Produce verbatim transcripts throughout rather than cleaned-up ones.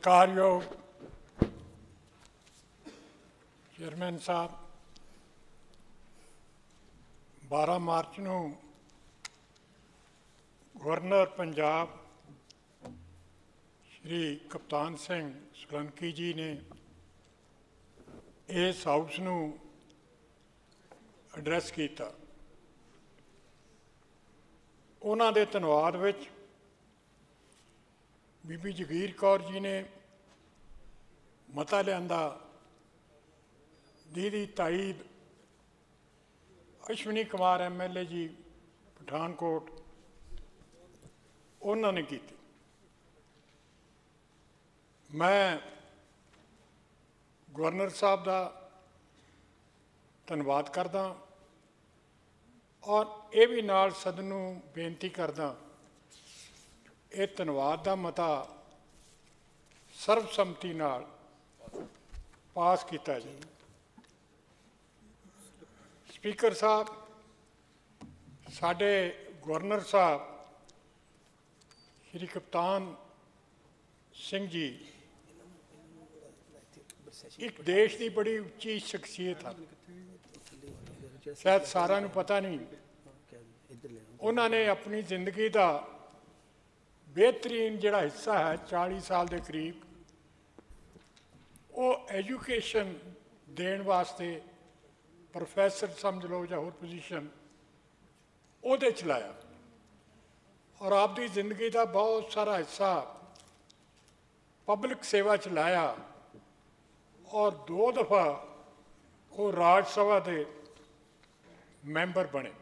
सत्कारयोग chairman साहब, बारह मार्च को गवर्नर पंजाब श्री कप्तान सिंह सोलंकी जी ने इस हाउस नूं एड्रैस किया। उन्हां दे धन्नवाद विच बीबी जगीर कौर जी ने मता लियांदा, दीदी ताईद Ashwani Kumar M L A ji Pathankot उन्होंने की। मैं गवर्नर साहब का धन्नवाद करदा और ये भी नाल सदन नूं बेनती करदा, ये धन्नवाद का मता सर्वसम्मति नाल पास किया जी। स्पीकर साहब, साडे गवर्नर साहब श्री कप्तान सिंह जी एक देश की बड़ी उच्ची शख्सियत है, शायद सारा नूं पता नहीं। उन्होंने अपनी जिंदगी का बेहतरीन जिहड़ा हिस्सा है चाली साल के करीब वो एजुकेशन देने वास्ते प्रोफैसर समझ लो या होर पोजीशन उहदे च लाया और आपकी जिंदगी का बहुत सारा हिस्सा पब्लिक सेवा च लाया और दो दफ़ा वो राज सभा के मैंबर बने।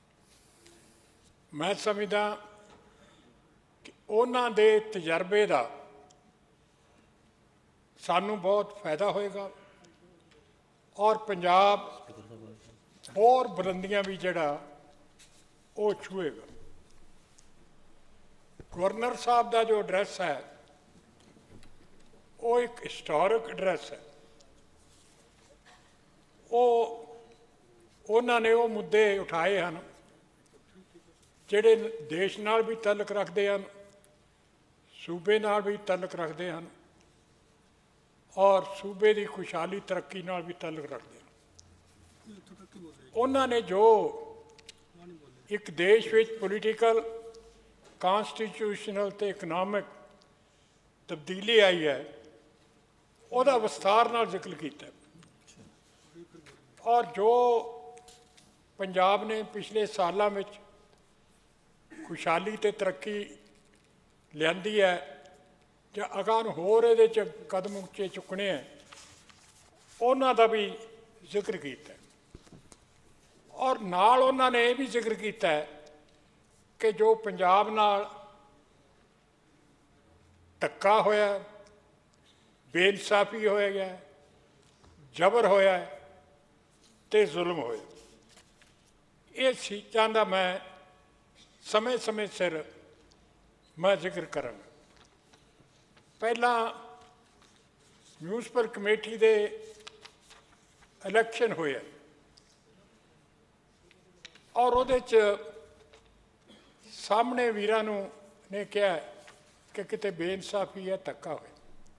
मैं समझदा कि उन्हां दे तजर्बे का सानू बहुत फायदा होएगा और पंजाब और बुलंदियां भी जड़ा वो छूएगा। गवर्नर साहब का जो एड्रैस है वो एक हिस्टोरिक एड्रैस है। वो उन्होंने वो मुद्दे उठाए हैं जिहड़े देश नाल भी तलक रखते हैं, सूबे नाल भी तलक रखते हैं और सूबे की खुशहाली तरक्की नाल भी तलक रखते हैं। उन्होंने जो एक देश विच पोलीटिकल कॉन्स्टिट्यूशनल ते इकनॉमिक तब्दीली आई है उसका विस्तार नाल जिक्र किया और जो पंजाब ने पिछले सालों में खुशहाली ते तरक्की लियांदी है जो अगां होर इहदे च कदम उच्चे चुकने हैं उन्हां दा भी जिक्र किया और नाल उन्होंने ये भी जिक्र किया कि जो पंजाब नाल धक्का होया, बेइंसाफी होया गया, जबर होया ते जुल्म होया, ये चीज़ों का मैं समय समय सिर मैं जिक्र करांगा। पहला म्यूनसिपल कमेटी दे इलैक्शन होया और उहदे च सामने वीरां नूं ने कहा कि किते बेइंसाफी है, धक्का होया,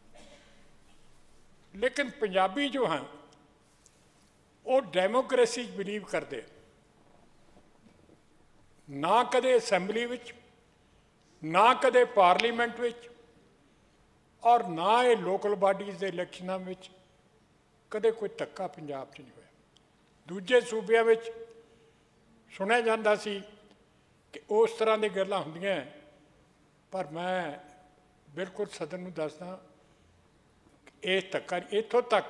लेकिन पंजाबी जो हैं वो डेमोक्रेसी बिलीव करते, ना कदे असैंबली विच, ना कदे पार्लीमेंट विच और ना ये लोकल बाडीज़ के इलैक्शनां विच कदे कोई धक्का पंजाब च नहीं होया। दूजे सूबियां विच सुनिया जाता सी कि उस तरह की गल्लां हुंदियां, पर मैं बिल्कुल सदन नूं दसदा ये धक्का इत्थों तक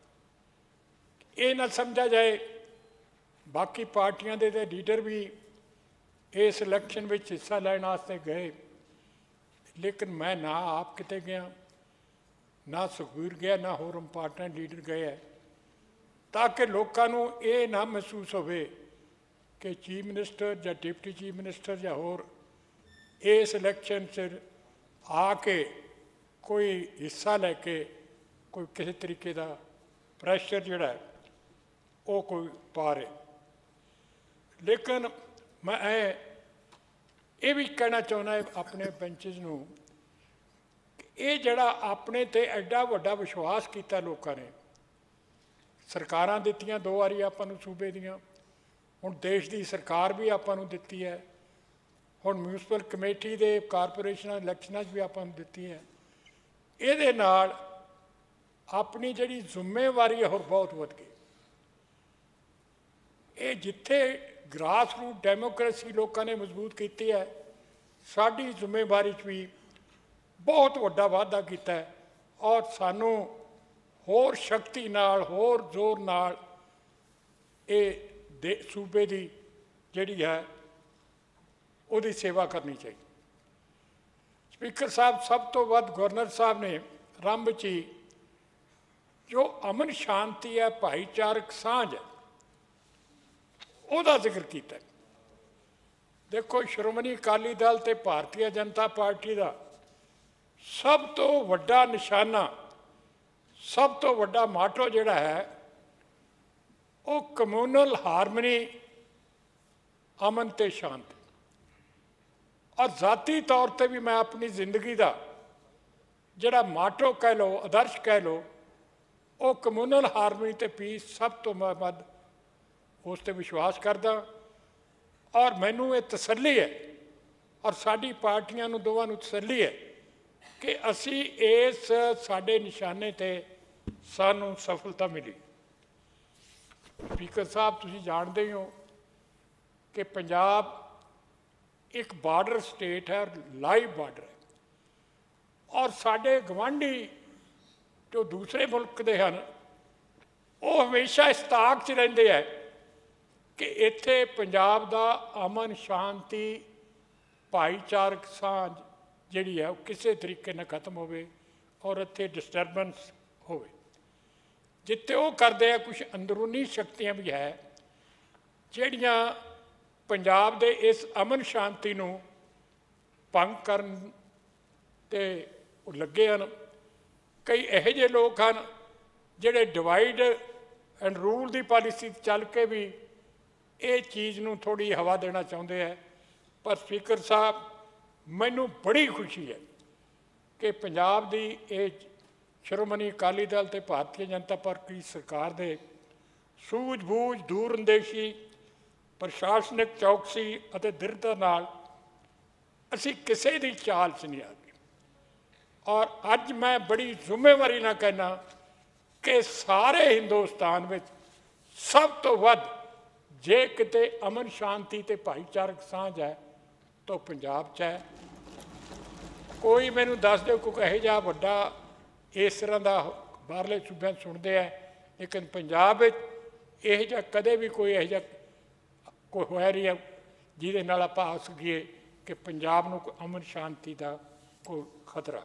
ये ना समझा जाए बाकी पार्टियां दे ते लीडर भी इस इलैक्शन में हिस्सा लैण वास्ते गए, लेकिन मैं ना आप किते गया, ना सुखबीर गया, ना होर इंपार्टेंट लीडर गए है, ताकि लोगों को ये ना महसूस होवे कि चीफ मिनिस्टर या डिप्टी चीफ मिनिस्टर या होर इस इलैक्शन से आके कोई हिस्सा लैके कोई किसी तरीके का प्रैशर जिहड़ा है वो कोई पा रहे। लेकिन मैं ये भी कहना चाहना अपने बेंचेस नूं ਇਹ ਜਿਹੜਾ ਆਪਣੇ ਤੇ ਐਡਾ ਵੱਡਾ ਵਿਸ਼ਵਾਸ ਕੀਤਾ ਲੋਕਾਂ ਨੇ, ਸਰਕਾਰਾਂ ਦਿੱਤੀਆਂ ਦੋ ਵਾਰੀ ਆਪਾਂ ਨੂੰ ਸੂਬੇ ਦੀਆਂ, ਹੁਣ ਦੇਸ਼ ਦੀ ਸਰਕਾਰ ਵੀ ਆਪਾਂ ਨੂੰ ਦਿੱਤੀ ਹੈ, ਹੁਣ ਮਿਊਨਿਸਪਲ ਕਮੇਟੀ ਦੇ ਕਾਰਪੋਰੇਸ਼ਨਾਂ ਇਲੈਕਸ਼ਨਾਂ 'ਚ ਵੀ ਆਪਾਂ ਨੂੰ ਦਿੱਤੀ ਹੈ। ਇਹਦੇ ਨਾਲ ਆਪਣੀ ਜਿਹੜੀ ਜ਼ਿੰਮੇਵਾਰੀ ਹੈ ਹੋਰ ਬਹੁਤ ਵੱਧ ਗਈ। ਇਹ ਜਿੱਥੇ ਗ੍ਰਾਸ ਰੂਟ ਡੈਮੋਕ੍ਰੇਸੀ ਲੋਕਾਂ ਨੇ ਮਜ਼ਬੂਤ ਕੀਤੀ ਹੈ, ਸਾਡੀ ਜ਼ਿੰਮੇਵਾਰੀ 'ਚ ਵੀ ਬਹੁਤ ਵੱਡਾ ਵਾਧਾ ਕੀਤਾ ਹੈ ਔਰ ਸਾਨੂੰ ਹੋਰ ਸ਼ਕਤੀ ਨਾਲ, ਹੋਰ ਜ਼ੋਰ ਨਾਲ ਇਹ ਦੇ ਸੂਬੇ ਦੀ ਜਿਹੜੀ ਹੈ ਉਹਦੀ ਸੇਵਾ ਕਰਨੀ ਚਾਹੀਦੀ। ਸਪੀਕਰ ਸਾਹਿਬ, ਸਭ ਤੋਂ ਵੱਧ ਗਵਰਨਰ ਸਾਹਿਬ ਨੇ ਆਰੰਭ 'ਚ ਹੀ ਜੋ ਅਮਨ ਸ਼ਾਂਤੀ ਹੈ, ਭਾਈਚਾਰਕ ਸਾਂਝ ਹੈ, ਉਹਦਾ ਜ਼ਿਕਰ ਕੀਤਾ। ਦੇਖੋ, ਸ਼੍ਰੋਮਣੀ ਅਕਾਲੀ ਦਲ ਤੇ ਭਾਰਤੀ ਜਨਤਾ ਪਾਰਟੀ ਦਾ ਸਭ ਤੋਂ ਵੱਡਾ ਨਿਸ਼ਾਨਾ, ਸਭ ਤੋਂ ਵੱਡਾ ਮਾਟੋ ਜਿਹੜਾ ਹੈ ਉਹ ਕਮਿਊਨਲ ਹਾਰਮਨੀ, ਅਮਨ ਤੇ ਸ਼ਾਂਤੀ। ਔਰ ਜ਼ਾਤੀ ਤੌਰ ਤੇ ਵੀ ਮੈਂ ਆਪਣੀ ਜ਼ਿੰਦਗੀ ਦਾ ਜਿਹੜਾ ਮਾਟੋ ਕਹਿ ਲਓ, ਆਦਰਸ਼ ਕਹਿ ਲਓ, ਉਹ ਕਮਿਊਨਲ ਹਾਰਮਨੀ ਤੇ ਪੀਸ ਸਭ ਤੋਂ ਮੈਂ ਵੱਧ ਉਸ 'ਤੇ ਵਿਸ਼ਵਾਸ ਕਰਦਾ। ਔਰ ਮੈਨੂੰ ਇਹ ਤਸੱਲੀ ਹੈ ਔਰ ਸਾਡੀ ਪਾਰਟੀਆਂ ਨੂੰ ਦੋਵਾਂ ਨੂੰ ਤਸੱਲੀ ਹੈ ਕਿ ਅਸੀਂ ਇਸ ਸਾਡੇ ਨਿਸ਼ਾਨੇ 'ਤੇ ਸਾਨੂੰ ਸਫਲਤਾ ਮਿਲੀ। ਸਪੀਕਰ ਸਾਹਿਬ, ਤੁਸੀਂ ਜਾਣਦੇ ਹੀ ਹੋ ਕਿ ਪੰਜਾਬ ਇੱਕ ਬਾਰਡਰ ਸਟੇਟ ਹੈ, ਲਾਈਵ ਬਾਰਡਰ ਹੈ, ਔਰ ਸਾਡੇ ਗਵਾਂਢੀ ਜੋ ਦੂਸਰੇ ਮੁਲਕ ਦੇ ਹਨ ਉਹ ਹਮੇਸ਼ਾ ਇਸ ਤਾਕ 'ਚ ਰਹਿੰਦੇ ਹੈ ਕਿ ਇੱਥੇ ਪੰਜਾਬ ਦਾ ਅਮਨ ਸ਼ਾਂਤੀ, ਭਾਈਚਾਰਕ ਸਾਂਝ ਜਿਹੜੀ ਹੈ ਉਹ ਕਿਸੇ ਤਰੀਕੇ ਨਾਲ ਖਤਮ ਹੋਵੇ ਔਰ ਇੱਥੇ ਡਿਸਟਰਬੈਂਸ ਹੋਵੇ। ਜਿੱਥੇ ਉਹ ਕਰਦੇ ਆ, ਕੁਛ ਅੰਦਰੂਨੀ ਸ਼ਕਤੀਆਂ ਵੀ ਹੈ ਜਿਹੜੀਆਂ ਪੰਜਾਬ ਦੇ ਇਸ ਅਮਨ ਸ਼ਾਂਤੀ ਨੂੰ ਭੰਗ ਕਰਨ 'ਤੇ ਉਹ ਲੱਗੇ ਹਨ। ਕਈ ਇਹੋ ਜਿਹੇ ਲੋਕ ਹਨ ਜਿਹੜੇ ਡਿਵਾਈਡ ਐਂਡ ਰੂਲ ਦੀ ਪਾਲਿਸੀ ਚੱਲ ਕੇ ਵੀ ਇਹ ਚੀਜ਼ ਨੂੰ ਥੋੜ੍ਹੀ ਹਵਾ ਦੇਣਾ ਚਾਹੁੰਦੇ ਹੈ। ਪਰ ਸਪੀਕਰ ਸਾਹਿਬ, ਮੈਨੂੰ ਬੜੀ ਖੁਸ਼ੀ ਹੈ ਕਿ ਪੰਜਾਬ ਦੀ ਇਹ ਸ਼੍ਰੋਮਣੀ ਅਕਾਲੀ ਦਲ ਅਤੇ ਭਾਰਤੀ ਜਨਤਾ ਪਾਰਟੀ ਸਰਕਾਰ ਦੇ ਸੂਝ-ਬੂਝ, ਦੂਰ-ਅੰਦੇਸ਼ੀ, ਪ੍ਰਸ਼ਾਸਨਿਕ ਚੌਕਸੀ ਅਤੇ ਦ੍ਰਿੜਤਾ ਨਾਲ ਅਸੀਂ ਕਿਸੇ ਦੀ ਚਾਲ 'ਚ ਨਹੀਂ ਆ ਗਏ। ਔਰ ਅੱਜ ਮੈਂ ਬੜੀ ਜ਼ਿੰਮੇਵਾਰੀ ਨਾਲ ਕਹਿਣਾ ਕਿ ਸਾਰੇ ਹਿੰਦੁਸਤਾਨ ਵਿੱਚ ਸਭ ਤੋਂ ਵੱਧ ਜੇ ਕਿਤੇ ਅਮਨ ਸ਼ਾਂਤੀ ਅਤੇ ਭਾਈਚਾਰਕ ਸਾਂਝ ਹੈ ਤਾਂ ਪੰਜਾਬ 'ਚ ਹੈ। ਕੋਈ ਮੈਨੂੰ ਦੱਸ ਦਿਓ ਕੋਈ ਇਹੋ ਜਿਹਾ ਵੱਡਾ ਇਸ ਤਰ੍ਹਾਂ ਦਾ ਬਾਹਰਲੇ ਸੂਬਿਆਂ ਸੁਣਦੇ ਹੈ, ਲੇਕਿਨ ਪੰਜਾਬ ਵਿੱਚ ਇਹੋ ਜਿਹਾ ਕਦੇ ਵੀ ਕੋਈ ਇਹੋ ਜਿਹਾ ਕੋਈ ਹੋਇਆ ਨਹੀਂ ਹੈ ਜਿਹਦੇ ਨਾਲ ਆਪਾਂ ਆ ਸਕੀਏ ਕਿ ਪੰਜਾਬ ਨੂੰ ਕੋਈ ਅਮਨ ਸ਼ਾਂਤੀ ਦਾ ਕੋਈ ਖਤਰਾ।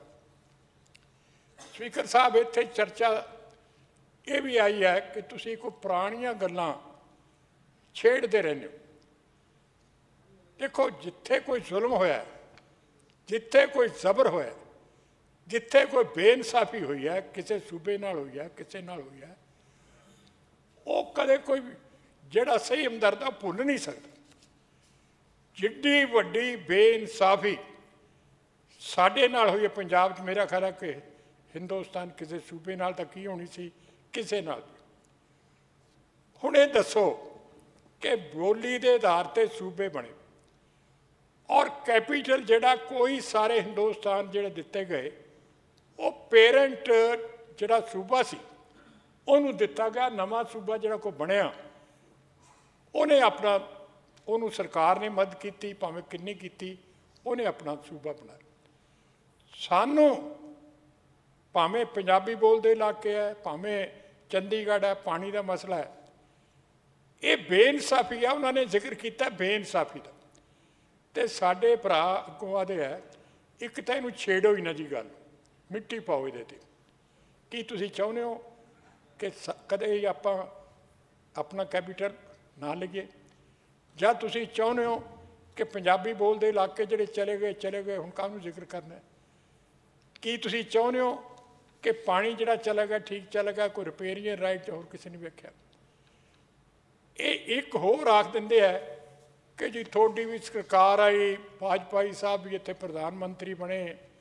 ਸਪੀਕਰ ਸਾਹਿਬ, ਇੱਥੇ ਚਰਚਾ ਇਹ ਵੀ ਆਈ ਹੈ ਕਿ ਤੁਸੀਂ ਕੋਈ ਪੁਰਾਣੀਆਂ ਗੱਲਾਂ ਛੇੜਦੇ ਰਹਿੰਦੇ ਹੋ। ਦੇਖੋ, ਜਿੱਥੇ ਕੋਈ ਜ਼ੁਲਮ ਹੋਇਆ, ਜਿੱਥੇ ਕੋਈ ਜ਼ਬਰ ਹੋਇਆ, ਜਿੱਥੇ ਕੋਈ ਬੇਇਨਸਾਫੀ ਹੋਈ ਹੈ, ਕਿਸੇ ਸੂਬੇ ਨਾਲ ਹੋਈ ਹੈ, ਕਿਸੇ ਨਾਲ ਹੋਈ ਹੈ, ਉਹ ਕਦੇ ਕੋਈ ਜਿਹੜਾ ਸਹੀ ਹਮਦਰਦ ਆ ਭੁੱਲ ਨਹੀਂ ਸਕਦਾ। ਜਿੱਡੀ ਵੱਡੀ ਬੇਇਨਸਾਫੀ ਸਾਡੇ ਨਾਲ ਹੋਈ ਹੈ ਪੰਜਾਬ 'ਚ, ਮੇਰਾ ਖਿਆਲ ਹੈ ਕਿ ਹਿੰਦੁਸਤਾਨ ਕਿਸੇ ਸੂਬੇ ਨਾਲ ਤਾਂ ਕੀ ਹੋਣੀ ਸੀ, ਕਿਸੇ ਨਾਲ ਵੀ। ਹੁਣ ਇਹ ਦੱਸੋ ਕਿ ਬੋਲੀ ਦੇ ਆਧਾਰ 'ਤੇ ਸੂਬੇ ਬਣੇ ਔਰ ਕੈਪੀਟਲ ਜਿਹੜਾ ਕੋਈ ਸਾਰੇ ਹਿੰਦੁਸਤਾਨ ਜਿਹੜੇ ਦਿੱਤੇ ਗਏ, ਉਹ ਪੇਰੈਂਟ ਜਿਹੜਾ ਸੂਬਾ ਸੀ ਉਹਨੂੰ ਦਿੱਤਾ ਗਿਆ। ਨਵਾਂ ਸੂਬਾ ਜਿਹੜਾ ਕੋਈ ਬਣਿਆ ਉਹਨੇ ਆਪਣਾ, ਉਹਨੂੰ ਸਰਕਾਰ ਨੇ ਮਦਦ ਕੀਤੀ, ਭਾਵੇਂ ਕਿੰਨੀ ਕੀਤੀ, ਉਹਨੇ ਆਪਣਾ ਸੂਬਾ ਬਣਾਇਆ। ਸਾਨੂੰ ਭਾਵੇਂ ਪੰਜਾਬੀ ਬੋਲਦੇ ਇਲਾਕੇ ਹੈ, ਭਾਵੇਂ ਚੰਡੀਗੜ੍ਹ ਹੈ, ਪਾਣੀ ਦਾ ਮਸਲਾ ਹੈ, ਇਹ ਬੇਇਨਸਾਫੀ ਆ। ਉਹਨਾਂ ਨੇ ਜ਼ਿਕਰ ਕੀਤਾ ਬੇਇਨਸਾਫੀ ਦਾ, ਅਤੇ ਸਾਡੇ ਭਰਾ ਅੱਗੋਂ ਆਦੇ ਹੈ ਇੱਕ ਤਾਂ ਇਹਨੂੰ ਛੇੜੋ ਹੀ ਨਾ ਜੀ, ਗੱਲ ਮਿੱਟੀ ਪਾਓ ਇਹਦੇ 'ਤੇ। ਕੀ ਤੁਸੀਂ ਚਾਹੁੰਦੇ ਹੋ ਕਿ ਸ ਕਦੇ ਆਪਾਂ ਆਪਣਾ ਕੈਪੀਟਲ ਨਾ ਲਈਏ, ਜਾਂ ਤੁਸੀਂ ਚਾਹੁੰਦੇ ਹੋ ਕਿ ਪੰਜਾਬੀ ਬੋਲਦੇ ਇਲਾਕੇ ਜਿਹੜੇ ਚਲੇ ਗਏ ਚਲੇ ਗਏ, ਹੁਣ ਕਾਹਨੂੰ ਜ਼ਿਕਰ ਕਰਨਾ? ਕੀ ਤੁਸੀਂ ਚਾਹੁੰਦੇ ਹੋ ਕਿ ਪਾਣੀ ਜਿਹੜਾ ਚਲਾ ਗਿਆ ਠੀਕ ਚਲਾ ਗਿਆ, ਕੋਈ ਰਿਪੇਰੀਅਨ ਰਾਈਟ ਹੋਰ ਕਿਸੇ ਨੇ ਵੇਖਿਆ? ਇਹ ਇੱਕ ਹੋਰ ਆਖ ਦਿੰਦੇ ਹੈ ਕਿ ਜੀ ਤੁਹਾਡੀ ਵੀ ਸਰਕਾਰ ਆਈ, ਵਾਜਪਾਈ ਸਾਹਿਬ ਵੀ ਇੱਥੇ ਪ੍ਰਧਾਨ ਮੰਤਰੀ ਬਣੇ,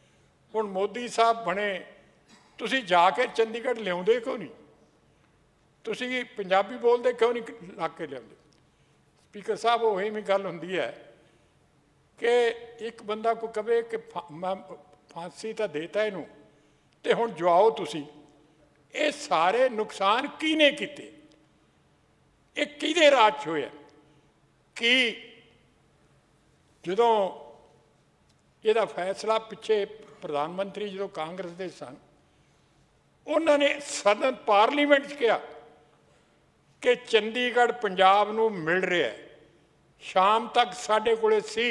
ਹੁਣ ਮੋਦੀ ਸਾਹਿਬ ਬਣੇ, ਤੁਸੀਂ ਜਾ ਕੇ ਚੰਡੀਗੜ੍ਹ ਲਿਆਉਂਦੇ ਕਿਉਂ ਨਹੀਂ? ਤੁਸੀਂ ਪੰਜਾਬੀ ਬੋਲਦੇ ਕਿਉਂ ਨਹੀਂ ਲਾ ਕੇ ਲਿਆਉਂਦੇ? ਸਪੀਕਰ ਸਾਹਿਬ ਉਹੀ ਵੀ ਗੱਲ ਹੁੰਦੀ ਹੈ ਕਿ ਇੱਕ ਬੰਦਾ ਕੋਈ ਕਵੇ ਕਿ ਮੈਂ ਫਾਂਸੀ ਤਾਂ ਦੇਤਾ ਇਹਨੂੰ, ਤੇ ਹੁਣ ਜਵਾਓ ਤੁਸੀਂ। ਇਹ ਸਾਰੇ ਨੁਕਸਾਨ ਕਿਹਨੇ ਕੀਤੇ? ਇਹ ਕਿਹਦੇ ਰਾਜ 'ਚ ਹੋਇਆ? ਕਿ ਜਦੋਂ ਇਹਦਾ ਫੈਸਲਾ ਪਿੱਛੇ ਪ੍ਰਧਾਨ ਮੰਤਰੀ ਜਦੋਂ ਕਾਂਗਰਸ ਦੇ ਸਨ, ਉਹਨਾਂ ਨੇ ਸਦਨ ਪਾਰਲੀਮੈਂਟ 'ਚ ਕਿਹਾ ਕਿ ਚੰਡੀਗੜ੍ਹ ਪੰਜਾਬ ਨੂੰ ਮਿਲ ਰਿਹਾ ਹੈ, ਸ਼ਾਮ ਤੱਕ ਸਾਡੇ ਕੋਲੇ ਸੀ,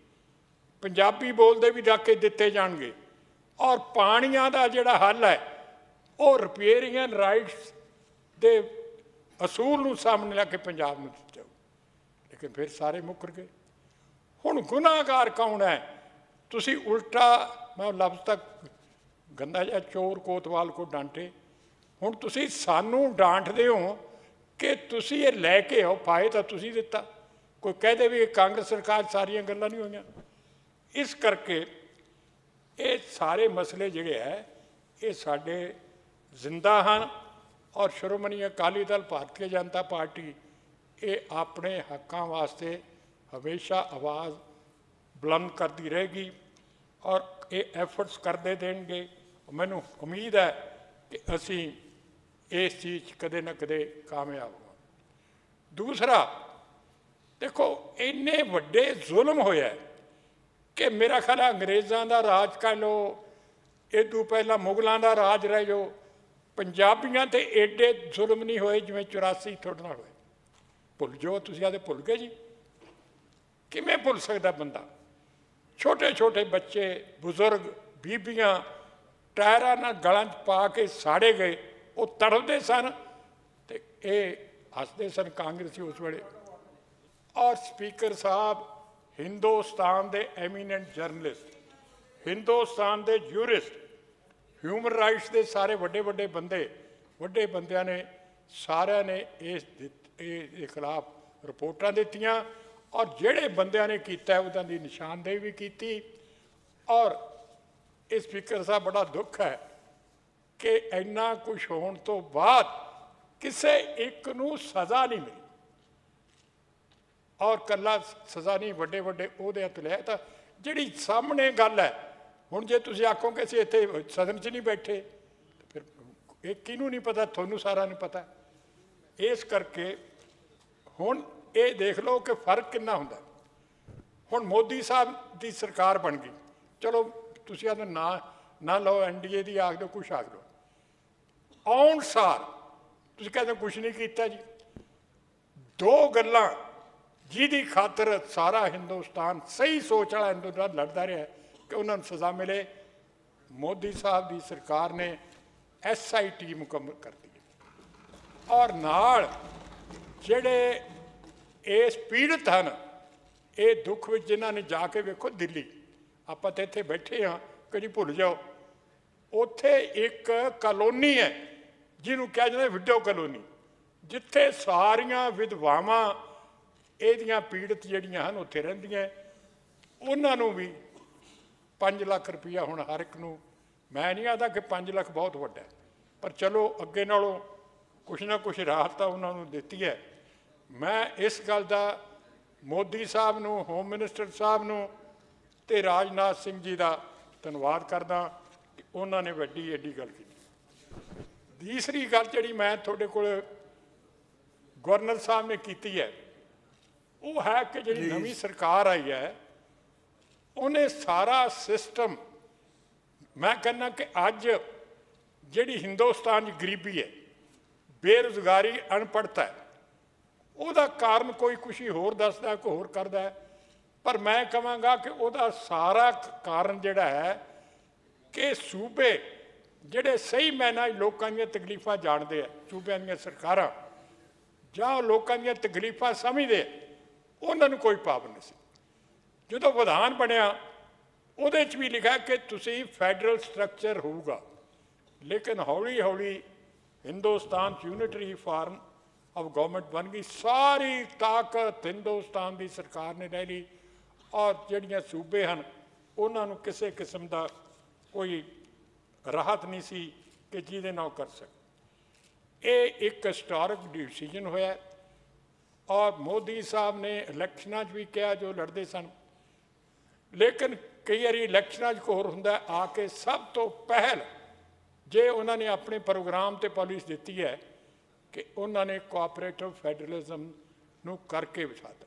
ਪੰਜਾਬੀ ਬੋਲਦੇ ਵੀ ਡਾਕੇ ਦਿੱਤੇ ਜਾਣਗੇ, ਔਰ ਪਾਣੀਆਂ ਦਾ ਜਿਹੜਾ ਹੱਲ ਹੈ ਉਹ ਰਿਪੇਰੀਅਨ ਰਾਈਟਸ ਦੇ ਅਸੂਲ ਨੂੰ ਸਾਹਮਣੇ ਲੈ ਕੇ ਪੰਜਾਬ ਨੂੰ ਦਿੱਤਾ ਜਾਊ। ਲੇਕਿਨ ਫਿਰ ਸਾਰੇ ਮੁੱਕਰ ਗਏ। ਹੁਣ ਗੁਨਾਹਗਾਰ ਕੌਣ ਹੈ? ਤੁਸੀਂ ਉਲਟਾ, ਮੈਂ ਲਫ਼ਜ਼ ਤੱਕ ਗੰਦਾ ਜਿਹਾ, ਚੋਰ ਕੋਤਵਾਲ ਕੋ ਡਾਂਟੇ। ਹੁਣ ਤੁਸੀਂ ਸਾਨੂੰ ਡਾਂਟਦੇ ਹੋ ਕਿ ਤੁਸੀਂ ਇਹ ਲੈ ਕੇ ਆਓ, ਪਾਏ ਤਾਂ ਤੁਸੀਂ ਦਿੱਤਾ। ਕੋਈ ਕਹਦੇ ਵੀ ਇਹ ਕਾਂਗਰਸ ਸਰਕਾਰ ਸਾਰੀਆਂ ਗੱਲਾਂ ਨਹੀਂ ਹੋਈਆਂ। ਇਸ ਕਰਕੇ ਇਹ ਸਾਰੇ ਮਸਲੇ ਜਿਹੜੇ ਹੈ ਇਹ ਸਾਡੇ ਜ਼ਿੰਦਾ ਹਨ, ਔਰ ਸ਼੍ਰੋਮਣੀ ਅਕਾਲੀ ਦਲ ਭਾਰਤੀ ਜਨਤਾ ਪਾਰਟੀ ਇਹ ਆਪਣੇ ਹੱਕਾਂ ਵਾਸਤੇ ਹਮੇਸ਼ਾ ਆਵਾਜ਼ ਬੁਲੰਦ ਕਰਦੀ ਰਹੇਗੀ, ਔਰ ਇਹ ਐਫਰਟਸ ਕਰਦੇ ਦੇਣਗੇ। ਮੈਨੂੰ ਉਮੀਦ ਹੈ ਕਿ ਅਸੀਂ ਇਸ ਚੀਜ਼ 'ਚ ਕਦੇ ਨਾ ਕਦੇ ਕਾਮਯਾਬ ਹੋਵਾਂਗੇ। ਦੂਸਰਾ, ਦੇਖੋ ਇੰਨੇ ਵੱਡੇ ਜ਼ੁਲਮ ਹੋਇਆ ਕਿ ਮੇਰਾ ਖਿਆਲ ਹੈ ਅੰਗਰੇਜ਼ਾਂ ਦਾ ਰਾਜ ਕਹਿ ਲਓ, ਇਦੋਂ ਪਹਿਲਾਂ ਮੁਗਲਾਂ ਦਾ ਰਾਜ ਰਹਿ ਜਾਓ, ਪੰਜਾਬੀਆਂ 'ਤੇ ਐਡੇ ਜ਼ੁਲਮ ਨਹੀਂ ਹੋਏ ਜਿਵੇਂ ਚੁਰਾਸੀ ਤੁਹਾਡੇ ਨਾਲ ਹੋਏ। ਭੁੱਲ ਜਾਓ ਤੁਸੀਂ, ਆਦੇ ਭੁੱਲ ਗਏ ਜੀ? ਕਿਵੇਂ ਭੁੱਲ ਸਕਦਾ ਬੰਦਾ? ਛੋਟੇ ਛੋਟੇ ਬੱਚੇ, ਬਜ਼ੁਰਗ, ਬੀਬੀਆਂ ਟਾਇਰਾਂ ਨਾਲ ਗਲਾਂ 'ਚ ਪਾ ਕੇ ਸਾੜੇ ਗਏ, ਉਹ ਤੜਫਦੇ ਸਨ ਤੇ ਇਹ ਹੱਸਦੇ ਸਨ ਕਾਂਗਰਸੀ ਉਸ ਵੇਲੇ। ਔਰ ਸਪੀਕਰ ਸਾਹਿਬ ਹਿੰਦੁਸਤਾਨ ਦੇ ਐਮੀਨੈਂਟ ਜਰਨਲਿਸਟ, ਹਿੰਦੁਸਤਾਨ ਦੇ ਜੂਰਿਸਟ, ਹਿਊਮਨ ਰਾਈਟਸ ਦੇ ਸਾਰੇ ਵੱਡੇ ਵੱਡੇ ਬੰਦੇ, ਵੱਡੇ ਬੰਦਿਆਂ ਨੇ ਸਾਰਿਆਂ ਨੇ ਇਸ ਦੇ ਖਿਲਾਫ ਰਿਪੋਰਟਾਂ ਦਿੱਤੀਆਂ, ਔਰ ਜਿਹੜੇ ਬੰਦਿਆਂ ਨੇ ਕੀਤਾ ਉਹਨਾਂ ਦੀ ਨਿਸ਼ਾਨਦੇਹੀ ਵੀ ਕੀਤੀ। ਔਰ ਇਹ ਸਪੀਕਰ ਸਾਹਿਬ ਬੜਾ ਦੁੱਖ ਹੈ ਕਿ ਇੰਨਾ ਕੁਛ ਹੋਣ ਤੋਂ ਬਾਅਦ ਕਿਸੇ ਇੱਕ ਨੂੰ ਸਜ਼ਾ ਨਹੀਂ ਮਿਲੀ, ਔਰ ਇਕੱਲਾ ਸਜ਼ਾ ਨਹੀਂ, ਵੱਡੇ ਵੱਡੇ ਅਹੁਦਿਆਂ ਤੋਂ ਲਿਆ। ਤਾਂ ਜਿਹੜੀ ਸਾਹਮਣੇ ਗੱਲ ਹੈ, ਹੁਣ ਜੇ ਤੁਸੀਂ ਆਖੋ ਕਿ ਅਸੀਂ ਇੱਥੇ ਸਦਨ 'ਚ ਨਹੀਂ ਬੈਠੇ, ਫਿਰ ਇਹ ਕਿਹਨੂੰ ਨਹੀਂ ਪਤਾ? ਤੁਹਾਨੂੰ ਸਾਰਿਆਂ ਨੂੰ ਪਤਾ। ਇਸ ਕਰਕੇ ਹੁਣ ਇਹ ਦੇਖ ਲਓ ਕਿ ਫਰਕ ਕਿੰਨਾ ਹੁੰਦਾ। ਹੁਣ ਮੋਦੀ ਸਾਹਿਬ ਦੀ ਸਰਕਾਰ ਬਣ ਗਈ, ਚਲੋ ਤੁਸੀਂ ਆਹ ਨਾ ਨਾ ਲਓ, ਐਨ ਡੀ ਏ ਦੀ ਆਖ ਦਿਓ, ਕੁਛ ਆਖ ਦਿਓ, ਆਉਣ ਸਾਰ ਤੁਸੀਂ ਕਹਿੰਦੇ ਕੁਛ ਨਹੀਂ ਕੀਤਾ ਜੀ। ਦੋ ਗੱਲਾਂ ਜਿਹਦੀ ਖਾਤਰ ਸਾਰਾ ਹਿੰਦੁਸਤਾਨ, ਸਹੀ ਸੋਚ ਵਾਲਾ ਹਿੰਦੁਸਤਾਨ ਲੜਦਾ ਰਿਹਾ ਕਿ ਉਹਨਾਂ ਨੂੰ ਸਜ਼ਾ ਮਿਲੇ, ਮੋਦੀ ਸਾਹਿਬ ਦੀ ਸਰਕਾਰ ਨੇ ਐਸ ਆਈ ਟੀ ਮੁਕੰਮਲ ਕਰ ਦਿੱਤੀ, ਔਰ ਨਾਲ ਜਿਹੜੇ ਇਸ ਪੀੜਤ ਹਨ, ਇਹ ਦੁੱਖ ਵਿੱਚ ਜਿਨ੍ਹਾਂ ਨੇ ਜਾ ਕੇ ਵੇਖੋ ਦਿੱਲੀ, ਆਪਾਂ ਤਾਂ ਇੱਥੇ ਬੈਠੇ ਹਾਂ, ਕਦੀ ਭੁੱਲ ਜਾਓ, ਉੱਥੇ ਇੱਕ ਕਲੋਨੀ ਹੈ ਜਿਹਨੂੰ ਕਿਹਾ ਜਾਂਦਾ ਵਿਡੋ ਕਲੋਨੀ, ਜਿੱਥੇ ਸਾਰੀਆਂ ਵਿਧਵਾਵਾਂ ਇਹਦੀਆਂ ਪੀੜਤ ਜਿਹੜੀਆਂ ਹਨ ਉੱਥੇ ਰਹਿੰਦੀਆਂ। ਉਹਨਾਂ ਨੂੰ ਵੀ ਪੰਜ ਲੱਖ ਰੁਪਈਆ ਹੁਣ ਹਰ ਇੱਕ ਨੂੰ, ਮੈਂ ਨਹੀਂ ਆਖਦਾ ਕਿ ਪੰਜ ਲੱਖ ਬਹੁਤ ਵੱਡਾ, ਪਰ ਚਲੋ ਅੱਗੇ ਨਾਲੋਂ ਕੁਛ ਨਾ ਕੁਛ ਰਾਹਤ ਤਾਂ ਉਹਨਾਂ ਨੂੰ ਦਿੱਤੀ ਹੈ। ਮੈਂ ਇਸ ਗੱਲ ਦਾ ਮੋਦੀ ਸਾਹਿਬ ਨੂੰ, ਹੋਮ ਮਿਨਿਸਟਰ ਸਾਹਿਬ ਨੂੰ ਅਤੇ ਰਾਜਨਾਥ ਸਿੰਘ ਜੀ ਦਾ ਧੰਨਵਾਦ ਕਰਦਾ ਕਿ ਉਹਨਾਂ ਨੇ ਵੱਡੀ ਐਡੀ ਗੱਲ ਕੀਤੀ। ਤੀਸਰੀ ਗੱਲ ਜਿਹੜੀ ਮੈਂ ਤੁਹਾਡੇ ਕੋਲ ਗਵਰਨਰ ਸਾਹਿਬ ਨੇ ਕੀਤੀ ਹੈ, ਉਹ ਹੈ ਕਿ ਜਿਹੜੀ ਨਵੀਂ ਸਰਕਾਰ ਆਈ ਹੈ ਉਹਨੇ ਸਾਰਾ ਸਿਸਟਮ, ਮੈਂ ਕਹਿੰਦਾ ਕਿ ਅੱਜ ਜਿਹੜੀ ਹਿੰਦੁਸਤਾਨ 'ਚ ਗਰੀਬੀ ਹੈ, ਬੇਰੁਜ਼ਗਾਰੀ, ਅਨਪੜ੍ਹਤਾ ਹੈ, ਉਹਦਾ ਕਾਰਨ ਕੋਈ ਕੁਛ ਹੋਰ ਦੱਸਦਾ, ਕੋਈ ਹੋਰ ਕਰਦਾ ਹੈ, ਪਰ ਮੈਂ ਕਹਾਂਗਾ ਕਿ ਉਹਦਾ ਸਾਰਾ ਕਾਰਨ ਜਿਹੜਾ ਹੈ ਕਿ ਸੂਬੇ ਜਿਹੜੇ ਸਹੀ ਮਾਇਨੇ ਲੋਕਾਂ ਦੀਆਂ ਤਕਲੀਫਾਂ ਜਾਣਦੇ ਆ, ਸੂਬਿਆਂ ਦੀਆਂ ਸਰਕਾਰਾਂ ਜਾਂ ਲੋਕਾਂ ਦੀਆਂ ਤਕਲੀਫਾਂ ਸਮਝਦੇ, ਉਹਨਾਂ ਨੂੰ ਕੋਈ ਪਾਬੰਦੀ ਨਹੀਂ ਸੀ। ਜਦੋਂ ਵਿਧਾਨ ਬਣਿਆ ਉਹਦੇ 'ਚ ਵੀ ਲਿਖਿਆ ਕਿ ਤੁਸੀਂ ਫੈਡਰਲ ਸਟਰਕਚਰ ਹੋਊਗਾ, ਲੇਕਿਨ ਹੌਲੀ ਹੌਲੀ ਹਿੰਦੁਸਤਾਨ 'ਚ ਯੂਨਿਟਰੀ ਫਾਰਮ ਆਫ ਗਵਰਨਮੈਂਟ ਬਣ ਗਈ, ਸਾਰੀ ਤਾਕਤ ਹਿੰਦੁਸਤਾਨ ਦੀ ਸਰਕਾਰ ਨੇ ਲੈ ਲਈ, ਔਰ ਜਿਹੜੀਆਂ ਸੂਬੇ ਹਨ ਉਹਨਾਂ ਨੂੰ ਕਿਸੇ ਕਿਸਮ ਦਾ कोई राहत नहीं सी कि जिहदे नाल कर सके। ये एक हिस्टोरिक डिसीजन होया और मोदी साहब ने इलैक्शनां भी कहा जो लड़ते सन, लेकिन कई बार इलैक्शनां को होर हुंदा आके सब तो पहल जे उन्होंने अपने प्रोग्राम ते पॉलिसी दी है कि उन्होंने कोआपरेटिव फैडरलिज्म नूं करके विछाता।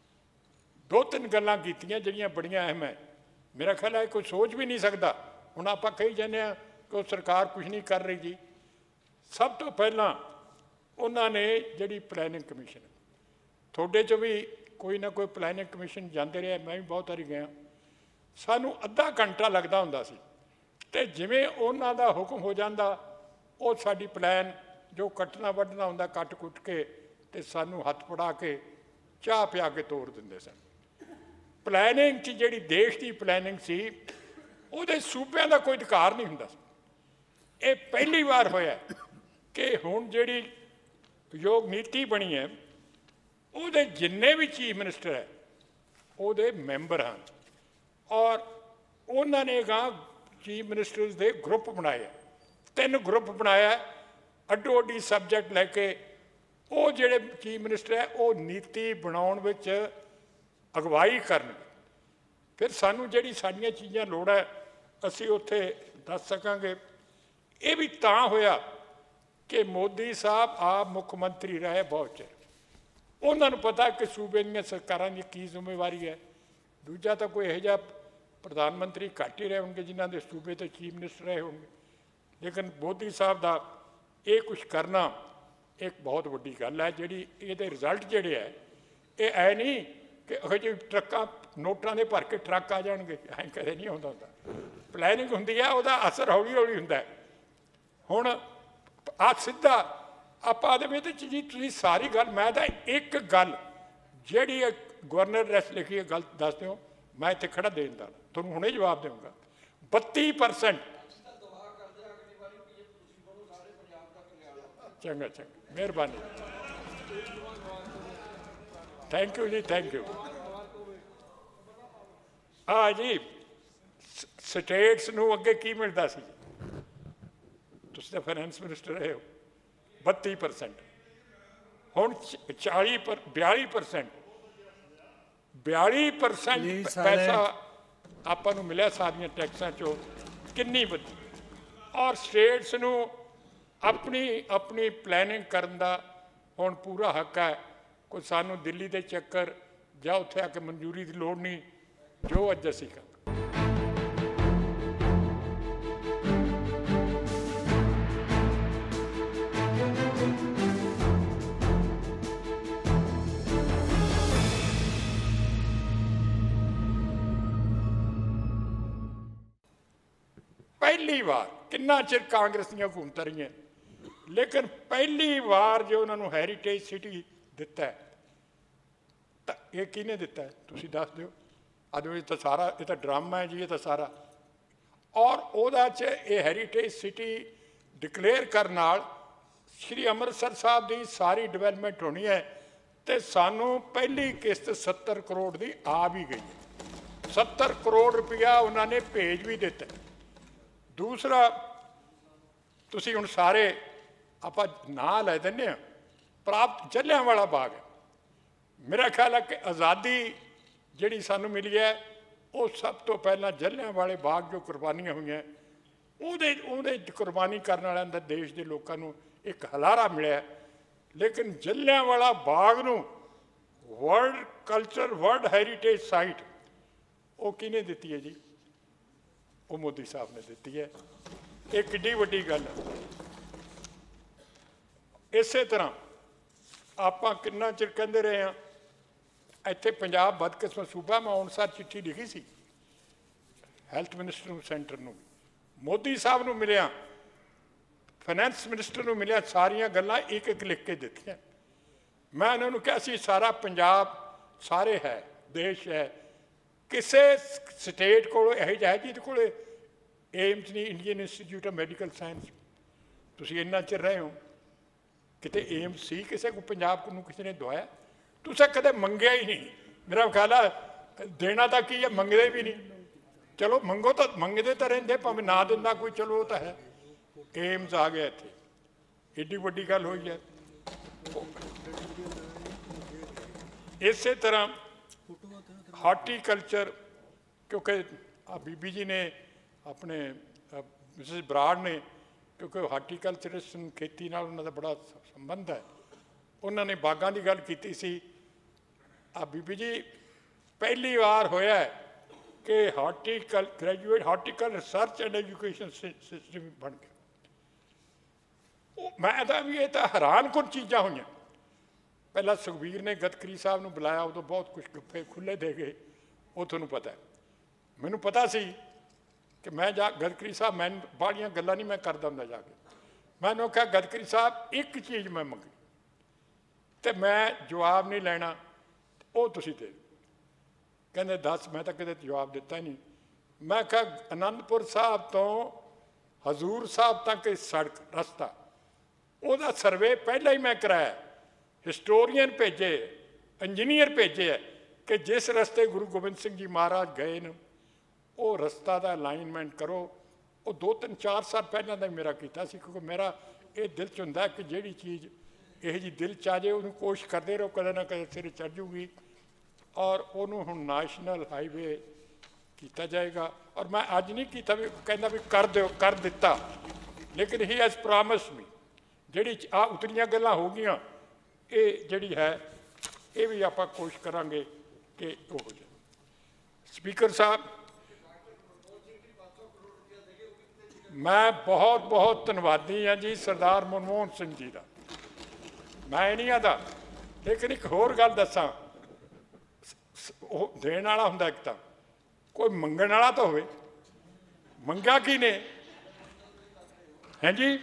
दो तीन गल्लां कीतियां जिहड़ियां बड़ियां अहम है। मेरा ख्याल है कोई सोच भी नहीं सकता। हुण आपां कही जाने कि सरकार कुछ नहीं कर रही जी। सब तो पहला उन्होंने जिहड़ी प्लैनिंग कमीशन, थोड़े चो भी कोई ना कोई प्लैनिंग कमीशन जाते रहे, मैं भी बहुत बारी गया, सानू अद्धा घंटा लगता हुंदा सी ते जिवें उन्हां दा हुक्म हो जाता वो साडी प्लैन जो कट्टना वड्ढना हुंदा कट कुट के ते सानू हत्थ फड़ा के चाह पिया के तोड़ दिंदे सन। प्लैनिंग च जिहड़ी देश की प्लैनिंग सी उहदे सूबिਆਂ ਦਾ कोई अधिकार नहीं हुंदा सी। ये पहली बार होया कि हुण जिहड़ी योग नीति बनी है उहदे जिन्ने भी चीफ मिनिस्टर है उहदे मैंबर हैं और उन्होंने गां चीफ मिनिस्टर्स दे ग्रुप बनाए, तीन ग्रुप बनाया अड्डो अड्डी सबजैक्ट लैके वो जिहड़े चीफ मिनिस्टर है वो नीति बनाउण विच अगवाई करन। फिर सानू जिहड़ी साडियां चीज़ां लोड़ है असीं उत्थे दस सकांगे। ये भी तां होया कि मोदी साहब आप मुख मंत्री रहे बहुत चिर, उन्होंने पता कि सूबे दी सरकारां दी की जिम्मेवारी है। दूजा तो कोई यहो जिहा प्रधानमंत्री घट ही रहे होंगे जिन्हों के सूबे तो चीफ मिनिस्टर रहे होंगे, लेकिन मोदी साहब का ये कुछ करना एक बहुत वड्डी गल है। जिहड़ी इहदे रिजल्ट जिहड़े है ये ऐ नहीं कि अहो जी ट्रक्कां नोटां दे भर के ट्रक आ जाणगे, ऐ कदे नहीं होंदा हुंदा। प्लैनिंग हुंदी है, उहदा असर हौली हौली हुंदा है। हुण आ सीधा आपां दे विच जी तुसीं सारी गल, मैं तां एक गल जिहड़ी गवर्नर रैस लिखी है गल दस दिओ, मैं इत्थे खड़ा देण दा तुहानूं हुणे जवाब देऊंगा। बत्ती परसेंट चंगा चंगा मेहरबानी, thank you ji, thank you. हाँ जी, स्टेट्स नूं अगे की मिलता सी, तुसीं तां फाइनैंस मिनिस्टर रहे हो, बत्ती परसेंट। हुण चाली पर बयाली परसेंट बयाली परसेंट पैसा आपां नूं मिलिया सारियां टैक्सां चों, किन्नी वधी। और स्टेट्स नूं अपनी अपनी प्लैनिंग करन दा हुण पूरा हक है। कोई सानूं दिल्ली दे चक्कर जां उत्थे आके मंजूरी की लोड़ नहीं, जो अज असीं कर पहली बार किन्ना चिर कांग्रेस दी हुकूमत रही है, लेकिन पहली बार जो उन्होंने हैरीटेज सिटी दिता है तो ये किने दिता है तुसीं दस दिओ। अज ये तो सारा ये तो ड्रामा है जी, ये तो सारा। और उहदा च ये हैरीटेज सिटी डिकलेयर करन नाल श्री अमृतसर साहब की सारी डिवेलपमेंट होनी है तो सानू पहली किस्त सत्तर करोड़ की आ भी गई है। सत्तर करोड़ रुपया उन्होंने भेज भी दिता। दूसरा तुसीं हुण सारे आपां नां लै दिंदे आ, प्राप्त जलियांवाला बाग है। मेरा ख्याल है कि आज़ादी जिहड़ी सानू मिली है वो सब तो पहला जलियांवाले बाग जो कुर्बानियां हुई उहदे उहदे कुर्बानी करने वालियां दा देश के लोगों को एक हलारा मिलिया। लेकिन जलियांवाला बाग नूं world culture world heritage site वो किने दिती है जी? वो मोदी साहब ने दिती है। एक किड्डी वड्डी गल है। इस तरह आपां किन्ना चिर कहंदे रहे हैं इत्थे पंजाब बदकिस्मत सूबा, मैं अनुसार चिट्ठी लिखी सी हैल्थ मिनिस्टर नूं, सेंटर नूं, मोदी साहब नूं मिलिया, फाइनैंस मिनिस्टर नूं मिलिया, सारियां गल्लां एक एक लिख के दित्तियां। मैं उन्होंने कहा सी सारा पंजाब सारे है देश है, किसी स्टेट को यही जिहा जिहदे कोल एम्स नहीं, Indian institute of medical science, तुसीं इन्ना चिर रहे हो, किते एम्स सी किसी को पंजाब को किसी ने दवाया? तुसें कदे मंगिया ही नहीं। मेरा ख्याल है देना तो की है, मंगते भी नहीं। चलो मंगो तो मंगते तो रेंदे भावें ना दिंदा कोई, चलो वो तो है। एम्स आ गया इत्थे, एडी वड्डी गल होई है। इस तरह हार्टीकल्चर, क्योंकि बीबी जी ने अपने मिसिज बराड़ ने, क्योंकि हार्टीकल्चरिस्ट खेती नाल उन्हां दा बड़ा संबंध है, उन्होंने बागां की गल की सी। आ बीबी जी पहली बार होया है कि horticultural graduate horticultural research and education system बन गया। मैं तो भी ये तो हैरान कुन चीज़ां हुई। पहला सुखबीर ने गदकरी साहब नूं बुलाया, उदों बहुत कुछ गुफ्फे खुले दे गए, वो तुहानूं पता है। मैनूं पता सी कि मैं जा गदकरी साहब मैं बाहलियां गल्लां नहीं मैं करदा हुंदा, जाके मैनूं कहा गदकरी साहब एक चीज़ मैं मंगी तो मैं जवाब नहीं लेना, वो तुसीं दे। कहंदे दस, मैं तो कदे जवाब दिता ही नहीं। मैं कहा आनंदपुर साहब तो हजूर साहब तक इस सड़क रस्ता ਉਹਦਾ ਸਰਵੇ ਪਹਿਲਾਂ ਹੀ ਮੈਂ ਕਰਾਇਆ, ਹਿਸਟੋਰੀਅਨ ਭੇਜੇ, ਇੰਜੀਨੀਅਰ ਭੇਜੇ ਹੈ ਕਿ ਜਿਸ ਰਸਤੇ ਗੁਰੂ ਗੋਬਿੰਦ ਸਿੰਘ ਜੀ ਮਹਾਰਾਜ ਗਏ ਨੇ ਉਹ ਰਸਤਾ ਦਾ ਅਲਾਈਨਮੈਂਟ ਕਰੋ। ਉਹ ਦੋ ਤਿੰਨ ਚਾਰ ਸਾਲ ਪਹਿਲਾਂ ਦਾ ਮੇਰਾ ਕੀਤਾ ਸੀ, ਕਿਉਂਕਿ ਮੇਰਾ ਇਹ ਦਿਲ 'ਚ ਹੁੰਦਾ ਕਿ ਜਿਹੜੀ ਚੀਜ਼ ਇਹੋ ਜਿਹੀ ਦਿਲ 'ਚ ਆ ਜਾਏ ਉਹਨੂੰ ਕੋਸ਼ਿਸ਼ ਕਰਦੇ ਰਹੋ, ਕਦੇ ਨਾ ਕਦੇ ਸਿਰ ਚੜ੍ਹ ਜੂਗੀ। ਔਰ ਉਹਨੂੰ ਹੁਣ ਨੈਸ਼ਨਲ ਹਾਈਵੇ ਕੀਤਾ ਜਾਏਗਾ। ਔਰ ਮੈਂ ਅੱਜ ਨਹੀਂ ਕੀਤਾ ਵੀ ਕਹਿੰਦਾ ਵੀ ਕਰ ਦਿਓ, ਕਰ ਦਿੱਤਾ, ਲੇਕਿਨ ਹੀ ਹੈਜ਼ ਪ੍ਰੋਮਿਸ ਮੀ ਜਿਹੜੀ ਆ ਉਤਰੀਆਂ ਗੱਲਾਂ ਹੋ ਗਈਆਂ, ਇਹ ਜਿਹੜੀ ਹੈ ਇਹ ਵੀ ਆਪਾਂ ਕੋਸ਼ਿਸ਼ ਕਰਾਂਗੇ ਕਿ ਉਹ ਹੋ ਜਾਏ। ਸਪੀਕਰ ਸਾਹਿਬ, ਮੈਂ ਬਹੁਤ ਬਹੁਤ ਧੰਨਵਾਦੀ ਹਾਂ ਜੀ ਸਰਦਾਰ ਮਨਮੋਹਨ ਸਿੰਘ ਜੀ ਦਾ। ਮੈਂ ਨਹੀਂ ਆਦਾ, ਲੇਕਿਨ ਇੱਕ ਹੋਰ ਗੱਲ ਦੱਸਾਂ, ਉਹ ਦੇਣ ਵਾਲਾ ਹੁੰਦਾ ਇੱਕ ਤਾਂ, ਕੋਈ ਮੰਗਣ ਵਾਲਾ ਤਾਂ ਹੋਵੇ। ਮੰਗਿਆ ਕੀ ਨੇ? ਹੈਂ ਜੀ,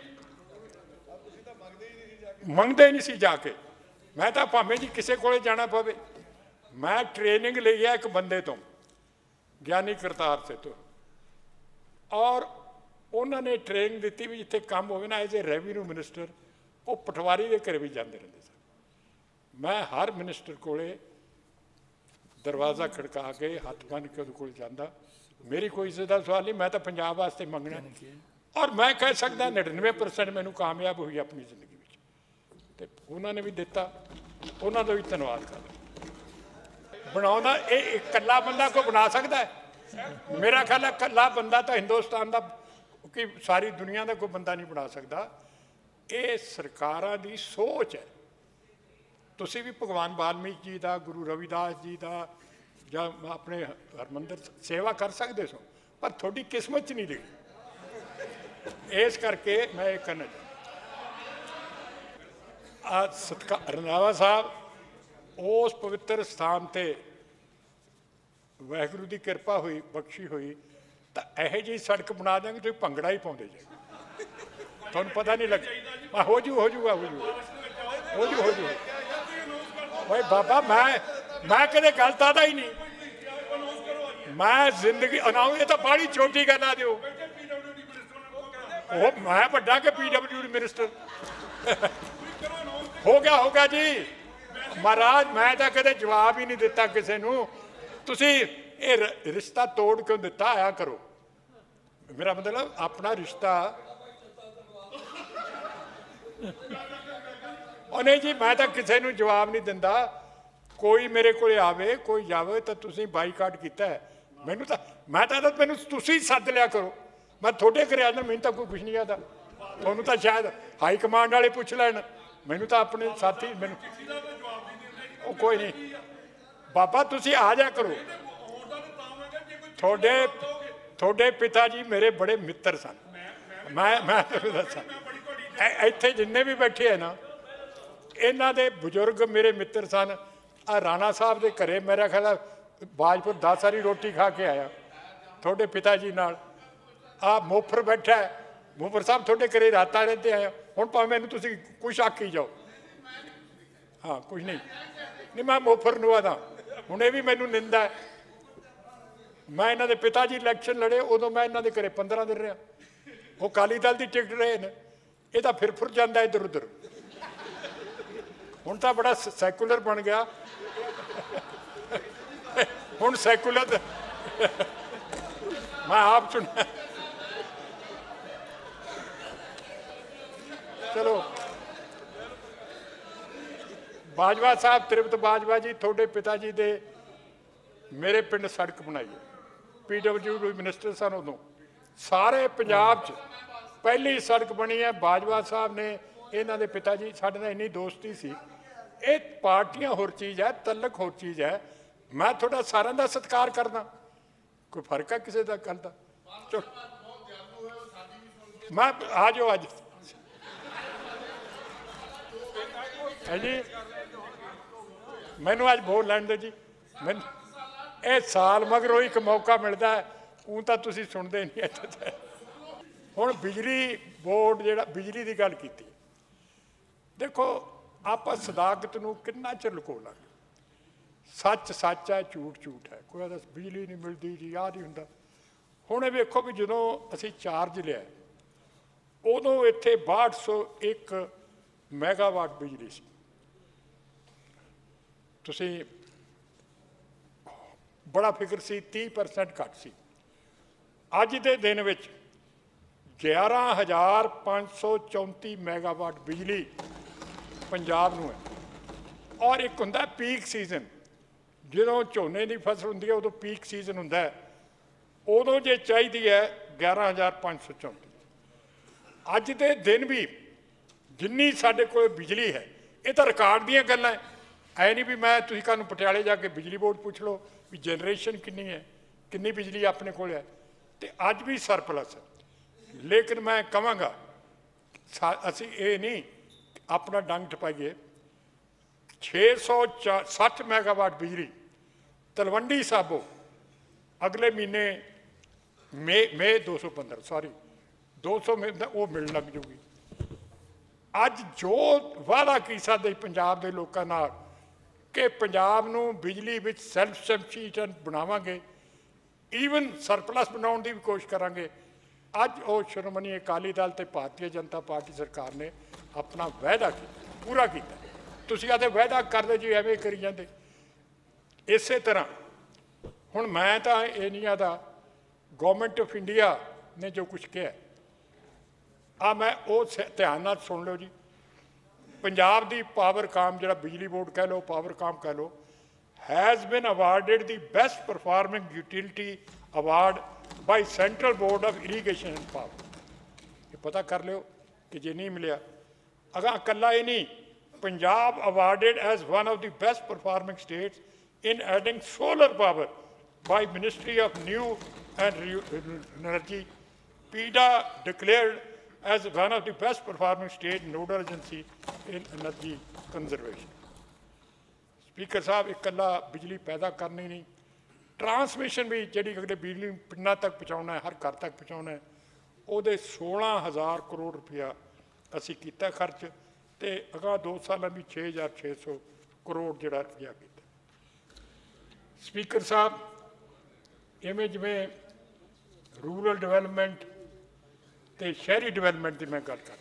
ਮੰਗਦੇ ਨਹੀਂ ਸੀ ਜਾ ਕੇ। ਮੈਂ ਤਾਂ ਭਾਵੇਂ ਜੀ ਕਿਸੇ ਕੋਲੇ ਜਾਣਾ ਪਵੇ, ਮੈਂ ਟ੍ਰੇਨਿੰਗ ਲਈ ਹੈ ਇੱਕ ਬੰਦੇ ਤੋਂ, ਗਿਆਨੀ ਕਰਤਾਰ ਸੇ ਤੋਂ, ਔਰ ਉਹਨਾਂ ਨੇ ਟ੍ਰੇਨਿੰਗ ਦਿੱਤੀ ਵੀ ਜਿੱਥੇ ਕੰਮ ਹੋਵੇ ਨਾ, ਐਜ਼ ਏ ਰੈਵਨਿਊ ਮਿਨਿਸਟਰ ਉਹ ਪਟਵਾਰੀ ਦੇ ਘਰੇ ਵੀ ਜਾਂਦੇ ਰਹਿੰਦੇ ਸਨ। ਮੈਂ ਹਰ ਮਿਨਿਸਟਰ ਕੋਲੇ ਦਰਵਾਜ਼ਾ ਖੜਕਾ ਕੇ ਹੱਥ ਬੰਨ੍ਹ ਕੇ ਉਹਦੇ ਕੋਲ ਜਾਂਦਾ। ਮੇਰੀ ਕੋਈ ਇੱਜ਼ਤ ਦਾ ਸਵਾਲ ਨਹੀਂ, ਮੈਂ ਤਾਂ ਪੰਜਾਬ ਵਾਸਤੇ ਮੰਗਣਾ। ਔਰ ਮੈਂ ਕਹਿ ਸਕਦਾ ਨੜਿਨਵੇਂ ਪਰਸੈਂਟ ਮੈਨੂੰ ਕਾਮਯਾਬ ਹੋਈ ਆਪਣੀ ਜ਼ਿੰਦਗੀ ਵਿੱਚ, ਅਤੇ ਉਹਨਾਂ ਨੇ ਵੀ ਦਿੱਤਾ, ਉਹਨਾਂ ਦਾ ਵੀ ਧੰਨਵਾਦ ਕਰਦਾ। ਬਣਾਉਂਦਾ ਇਹ ਇਕੱਲਾ ਬੰਦਾ ਕੋਈ ਬਣਾ ਸਕਦਾ ਹੈ? ਮੇਰਾ ਖਿਆਲ ਹੈ ਇਕੱਲਾ ਬੰਦਾ ਤਾਂ ਹਿੰਦੁਸਤਾਨ ਦਾ ਕਿ ਸਾਰੀ ਦੁਨੀਆ ਦਾ ਕੋਈ ਬੰਦਾ ਨਹੀਂ ਬਣਾ ਸਕਦਾ। ਇਹ ਸਰਕਾਰਾਂ ਦੀ ਸੋਚ ਹੈ। ਤੁਸੀਂ ਵੀ ਭਗਵਾਨ ਵਾਲਮੀਕ ਜੀ ਦਾ, ਗੁਰੂ ਰਵਿਦਾਸ ਜੀ ਦਾ ਜਾਂ ਆਪਣੇ ਹਰਮੰਦਰ ਸੇਵਾ ਕਰ ਸਕਦੇ ਸੋ, ਪਰ ਤੁਹਾਡੀ ਕਿਸਮਤ 'ਚ ਨਹੀਂ ਲਿਖੀ। ਇਸ ਕਰਕੇ ਮੈਂ ਇਹ ਕਹਿਣਾ ਚਾਹੁੰਦਾ, ਸਤਿਕਾਰ ਰੰਧਾਵਾ ਸਾਹਿਬ, ਉਸ ਪਵਿੱਤਰ ਸਥਾਨ 'ਤੇ ਵਾਹਿਗੁਰੂ ਦੀ ਕਿਰਪਾ ਹੋਈ, ਬਖਸ਼ੀ ਹੋਈ, ਤਾਂ ਇਹੋ ਜਿਹੀ ਸੜਕ ਬਣਾ ਦਿਆਂਗੇ ਤੁਸੀਂ ਭੰਗੜਾ ਹੀ ਪਾਉਂਦੇ ਜੇ, ਤੁਹਾਨੂੰ ਪਤਾ ਨਹੀਂ ਲੱਗ। ਹੋ ਜੂ ਹੋ ਜੂਗਾ ਹੋ ਜੂ ਹੋ ਜੂ ਹੋ ਜੂ भाई बाबा, मैं मैं कदे गल तादा ही नहीं। मैं जिंदगी अनाऊ, ये तो बड़ी छोटी गल आ दियो। ओ मैं बड़ा के पीडब्ल्यू मिनिस्टर हो गया होगा जी महाराज। मैं तो कदे जवाब ही नहीं दिता किसी नूं। तुसी ये रिश्ता तोड़ क्यों दिता? आया करो, मेरा मतलब अपना रिश्ता। और नहीं जी, मैं तो किसी को जवाब नहीं दिंदा। कोई मेरे को आवे, कोई जावे तो तुसीं बाईकाट किया है। मैनू तो मैं तो मैनू तुसीं सद लिया करो, मैं थोड़े घरे आ जाना। मैनू तो कोई कुछ नहीं आता, थोनू तो शायद हाई कमांड वाले पुछ लैन, मैनू तो अपने साथी मैनू ओ कोई नहीं। बाबा तुसीं आ जा करो। थोड़े थोड़े पिता जी मेरे बड़े मित्र सन। मैं मैं दसा इत्थे जिन्ने भी बैठे है ना, इन्हां दे बुजुर्ग मेरे मित्र सन। आ राणा साहब के घरे मेरा ख्याल बाजपुर दस वारी रोटी खा के आया थोड़े पिता जी नाल। आ मोफर बैठा है, मोफर साहब थोड़े घरे रातां रहते आया। हुण भावें मैनूं तुसीं कुछ आखी जाओ, हाँ कुछ नहीं नहीं मैं मोफर नूं आदा। हुण ये भी मैनूं निंदा है। मैं इन्हां दे पिता जी इलैक्शन लड़े, उदों मैं इन्हां दे घरे पंद्रह दिन रहा। वो अकाली दल की टिकट रहे ने, ये तो फिर फुर जाता इधर उधर। हुण तो बड़ा सैकुलर बन गया। हुण सैकुलर मैं आप सुना। चलो बाजवा साहब, त्रिपत बाजवा जी, थोड़े पिता जी दे मेरे पिंड सड़क बनाई है, पी डब्ल्यू डी मिनिस्टर सन उदों, सारे पंजाब च पहली सड़क बनी है बाजवा साहब ने। इन्हों के पिता जी साढ़े नाल इन्नी दोस्ती सी। ये पार्टियां होर चीज़ है, तलक होर चीज़ है। मैं थोड़ा सारे का सत्कार करदा, कोई फर्क है किसी का गल का? चलो मैं आ जाओ अज है जी, मैनू अज बोल लैन दो जी। मैं ये साल मगरों एक मौका मिलता है, ऊँ तो तुसीं सुनते नहीं इत्थे। हुण बिजली बोर्ड जिहड़ा बिजली की गल की, देखो आप सदाकत नूं किन्ना चिर लुको लांगे। सच सच है, झूठ झूठ है। कोई आदा बिजली नहीं मिलती जी, आ नहीं हुंदा। हुण वेखो भी जदों असीं चार्ज लिया उदों इत्थे बाहठ सौ एक मैगावाट बिजली सी। तुसीं बड़ा फिक्र सी, तीह परसेंट घट सी। अज दे दिन विच ग्यारह हज़ार पाँच सौ चौंती मैगावाट बिजली पंजाब नूं है। और एक हुंदा पीक सीजन, जदों झोने की फसल हुंदी है उदों पीक सीजन हुंदा है, उदों जे चाहीदी है ग्यारह हज़ार पाँच सौ चौंती। अज दे दिन भी जिन्नी साडे कोल बिजली है, ये तो रिकॉर्ड दीयां गल्लां है। ऐ नहीं भी मैं तुसीं कल नूं पटियाले जाके बिजली बोर्ड पुछ लो भी जनरेशन कितनी है, कितनी बिजली अपने कोल है, तो अज भी सरप्लस है। लेकिन मैं कहांगा असीं ये नहीं अपना डंग टपाइए। छे सौ चा सठ मैगावाट बिजली तलवंडी साबो अगले महीने मे मे दो सौ पंद्रह सॉरी दो सौ में वो मिलने लग जूगी। अज जो वादा की साडे पंजाब के लोगों नाल कि पंजाब नूं बिजली विच सैल्फ सफिशिएंट बनावांगे, ईवन सरप्लस बनाउण दी भी कोशिश करांगे। अज वो श्रोमणी अकाली दल ते भारतीय जनता पार्टी सरकार ने अपना वायदा किया, पूरा किया। तुसीं आदे वायदा करदे जी एवें करी जांदे। इसे तरह हुण मैं तां ये नहीं आदा गौरमेंट ऑफ इंडिया ने जो कुछ कहा आ मैं वो ध्यान नाल सुन लो जी। पंजाब दी पावर काम जिहड़ा बिजली बोर्ड कह लो, पावर काम कह लो, has been awarded the best performing utility award by central board of irrigation and power. ये पता कर लियो कि जे नहीं मिलिया अगा कला ही नहीं, Punjab awarded as one of the best performing states in adding solar power by ministry of new and energy. PEDA declared as one of the best performing state nodal agency in energy conservation। Speaker साहब इकला बिजली पैदा करनी नहीं, transmission भी जी अगले बिजली पिंडा तक पहुँचाना है, हर घर तक पहुँचाना है, वो सोलह हज़ार करोड़ रुपया असी किया खर्च, तो अगा दो साल भी छे हज़ार छे सौ करोड़ जरा रुपया किया। स्पीकर साहब इवें जिमें रूरल डिवेलपमेंट तो शहरी डिवेलपमेंट की मैं गल कर,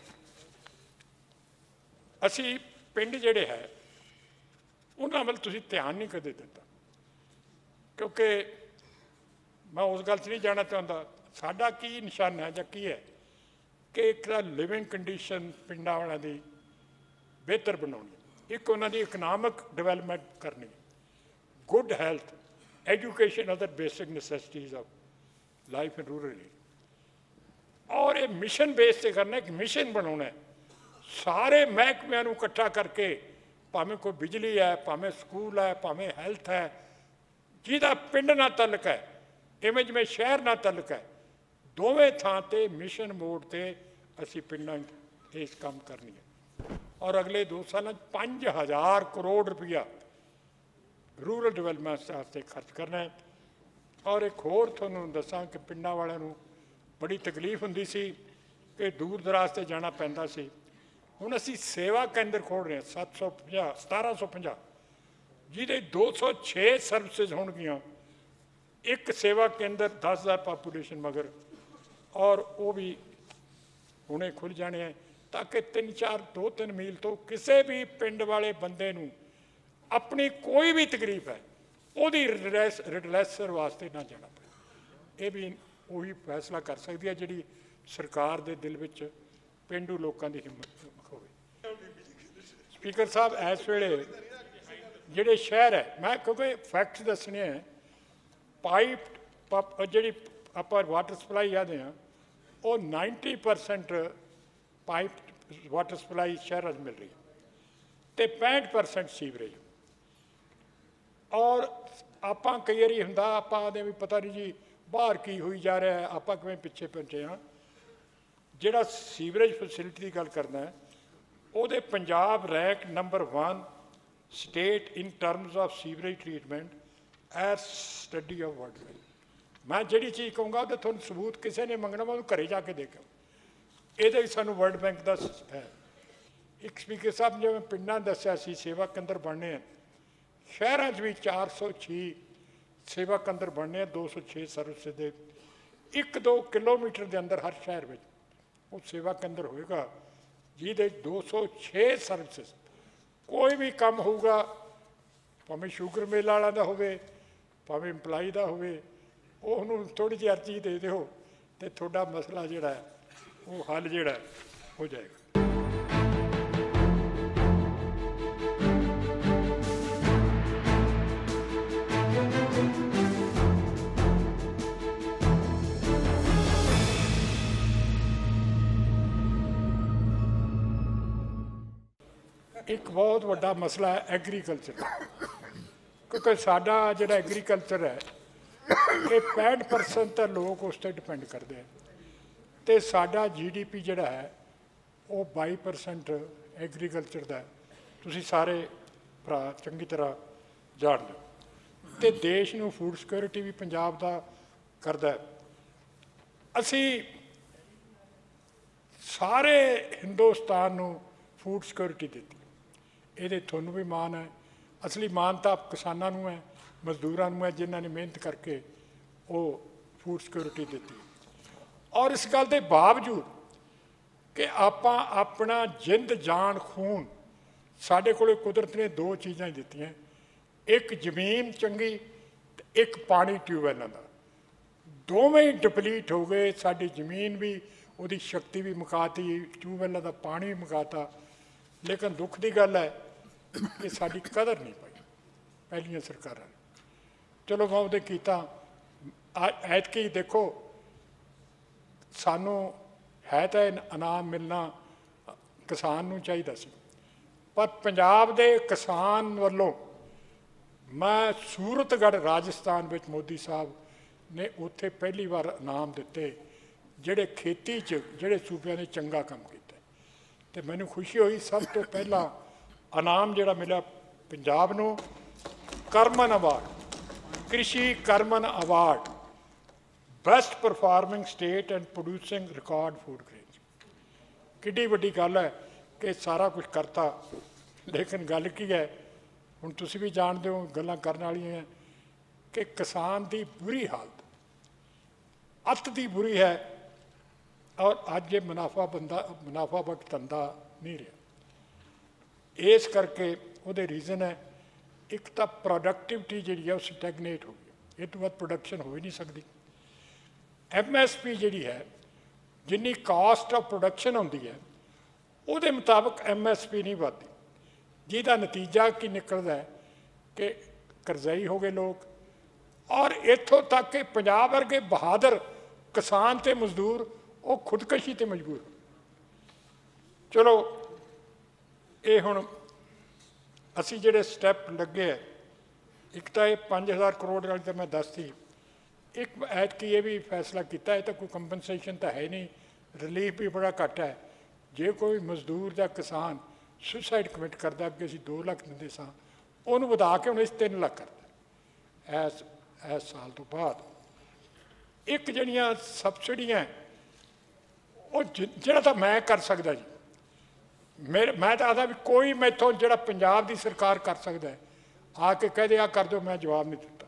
असी पिंड जिहड़े है उन्हां वल तुसीं ध्यान नहीं कदे दिता, क्योंकि मैं उस गल नहीं जाना चाहता साडा की निशाना है जां की है कि एक लिविंग कंडीशन पिंडां वालियां दी बेहतर बनाउणी, एक उन्हां दी इकनॉमिक डिवेलपमेंट करनी, good health, education, other basic necessities of life in rural area. और ये मिशन बेस से करना, एक मिशन बनाना है, सारे महकमियां नूं इकट्ठा करके, भावें कोई बिजली है, भावें स्कूल है, भावें हैल्थ है, जिहदा पिंड नाल तलक है, इवें जिवें शहर नाल तलक है, दोवें थां ते मिशन मोड ते असीं पिंडां इस काम करनी है। और अगले दो साल पाँच हज़ार करोड़ रुपया रूरल डिवेलपमेंट वास्ते खर्च करना है। और एक होर तुहानूं दसां कि पिंडां वालियां नूं बड़ी तकलीफ हुंदी सी कि दूर दराज से जाना पैंदा सी। हुण असीं सेवा केंद्र खोल रहे हैं सत्त सौ पंजाह सतारह सौ पंजाह, जिहदे दो सौ छे सर्विसिज होणगियां, एक सेवा केंद्र दस हज़ार पापूलेशन मगर, और वो भी हुणे खुल जाने हैं ताकि तीन चार दो तीन मील तो किसी भी पिंड वाले बंदे नूं अपनी कोई भी तकलीफ है वो रिडलेसर वास्ते ना जाना पे। ये भी ਉਹੀ ਫੈਸਲਾ ਕਰ ਸਕਦੀ ਹੈ ਜਿਹੜੀ ਸਰਕਾਰ ਦੇ ਦਿਲ ਵਿੱਚ ਪੇਂਡੂ ਲੋਕਾਂ ਦੀ ਹਿੰਮਤ ਹੋਵੇ। ਸਪੀਕਰ ਸਾਹਿਬ, ਇਸ ਵੇਲੇ ਜਿਹੜੇ ਸ਼ਹਿਰ ਹੈ, ਮੈਂ ਕਿਉਂਕਿ ਫੈਕਟਸ ਦੱਸਣੇ ਹੈ, ਪਾਈਪ ਜਿਹੜੀ ਆਪਾਂ ਵਾਟਰ ਸਪਲਾਈ ਆਦੇ ਹਾਂ ਉਹ ninety percent pipe water supply ਸ਼ਹਿਰਾਂ 'ਚ ਮਿਲ ਰਹੀ ਹੈ ਅਤੇ ਪੈਂਹਠ परसेंट ਸੀਵਰੇਜ। ਔਰ ਆਪਾਂ ਕਈ ਵਾਰੀ ਹੁੰਦਾ ਆਪਾਂ ਆਦੇ ਵੀ ਪਤਾ ਨਹੀਂ ਜੀ ਬਾਹਰ ਕੀ ਹੋਈ ਜਾ ਰਿਹਾ, ਆਪਾਂ ਕਿਵੇਂ ਪਿੱਛੇ ਪਹੁੰਚੇ ਹਾਂ। ਜਿਹੜਾ ਸੀਵਰੇਜ ਫੈਸਿਲਿਟੀ ਦੀ ਗੱਲ ਕਰਨਾ ਹੈ, ਉਹਦੇ Punjab rank number one state in terms of sewerage treatment as study of world bank. मैं जिहड़ी चीज़ कहूँगा तो तुहानूं सबूत किसी ने मंगना, मैं घरे जाके देखा, ये सानूं वर्ल्ड बैंक का है। एक स्पीकर साहब जिवें पिंडां दस्सिया सी सेवा केंद्र बनने हैं, शहरां भी चार सौ छे सेवा केंद्र बनने, दो सौ छे सर्विस दे एक दो किलोमीटर के अंदर हर शहर में वो सेवा केंद्र होएगा जिहदे दो सौ छे सर्विस। कोई भी काम होगा, भावें शूगर मिल वाला दा होवे, भावें इंपलाई दा होवे, ਉਹਨੂੰ थोड़ी जी अर्जी दे ਦਿਓ तो ਤੁਹਾਡਾ मसला ਜਿਹੜਾ ਹੈ ਉਹ हल ਜਿਹੜਾ हो जाएगा। एक बहुत बड़ा मसला है एग्रीकल्चर, क्योंकि साडा जिहड़ा एग्रीकल्चर है ये पैंठ परसेंट तो लोग उस पर डिपेंड करते हैं, तो साडा जी डी पी जोड़ा है वो बाई परसेंट एग्रीकल्चर का है। तुसीं सारे भरा चंगी तरह जान लो, तो देश नूं फूड सिक्योरिटी भी पंजाब का करता है। असी सारे हिंदुस्तान नूं फूड सिक्योरिटी दी, ये तुहानूं भी मान है। असली मान तो किसानों नूं है, मजदूरों नूं है, जिन्होंने मेहनत करके वो फूड सिक्योरिटी दी। और इस गल के बावजूद कि आपां अपना जिंद जान खून, साडे कोले कुदरत ने दो चीज़ां दित्तियां, एक जमीन चंगी ते एक पानी ट्यूबवैलों का, दोवें ही डिपलीट हो गए। साडी जमीन भी उहदी शक्ति भी मुकाती, ट्यूबवैलों का पानी भी मुकाता। लेकिन दुख की गल है कि साडी कदर नहीं पाई पहलियां सरकारां ने। चलो मैं उहदे कीता, ऐतकी देखो सानू है तो इनाम मिलना किसान नूं चाहिदा सी, पर पंजाब दे किसान वालों मैं सूरतगढ़ राजस्थान विच मोदी साहब ने उत्थे पहली बार इनाम दिते, जिहड़े खेती च जिहड़े सूबे ने चंगा काम किया। तो मैनूं खुशी हुई, सब तो पहला इनाम जिहड़ा मिला पंजाब नूं Karman award, Krishi Karman award, best performing state and producing record food grains. किड्डी वड्डी गल है कि सारा कुछ करता, लेकिन गल की है हुण तुसीं भी जानते हो, गल्लां करन वालियां हैं कि किसान की बुरी हालत अत दी बुरी है। और अज ये मुनाफा बंदा मुनाफा बट धंधा नहीं रहा। इस करके उहदे रीजन है, एक तो प्रोडक्टिविटी जी है स्टैगनेट हो गई, इस तो बाद प्रोडक्शन हो ही नहीं सकती। एम एस पी जी है, जिन्नी कॉस्ट ऑफ प्रोडक्शन होंदी है उहदे मुताबिक एम एस पी नहीं बढ़ती, जिहदा नतीजा की निकलता है कि करजाई हो गए लोग। और इत्थों तक कि पंजाब वर्गे बहादुर किसान ते मजदूर वो खुदकशी ते मजबूर। चलो ये हुण असी जिहड़े स्टैप लगे है, एक तो ये पाँच हज़ार करोड़ वाली तो मैं दसती, एक ऐतकी ये भी फैसला किया है, तो कोई कंपनसेशन तो है नहीं, रिलीफ भी बड़ा घट है। जे कोई मजदूर या किसान सुसाइड कमिट करता कि असीं दो लख दिंदे सां, उहनूं वधा के हुण इस तीन लख करता इस इस साल तो बाद। एक जिहड़ियां सबसिडियां वो जिहड़ा तो मैं कर सकदा जी, मेरे मैं तो आखदा भी कोई मैथों जिहड़ा पंजाब की सरकार कर सकता है आके कह दे आ कर दो, मैं जवाब नहीं दिता।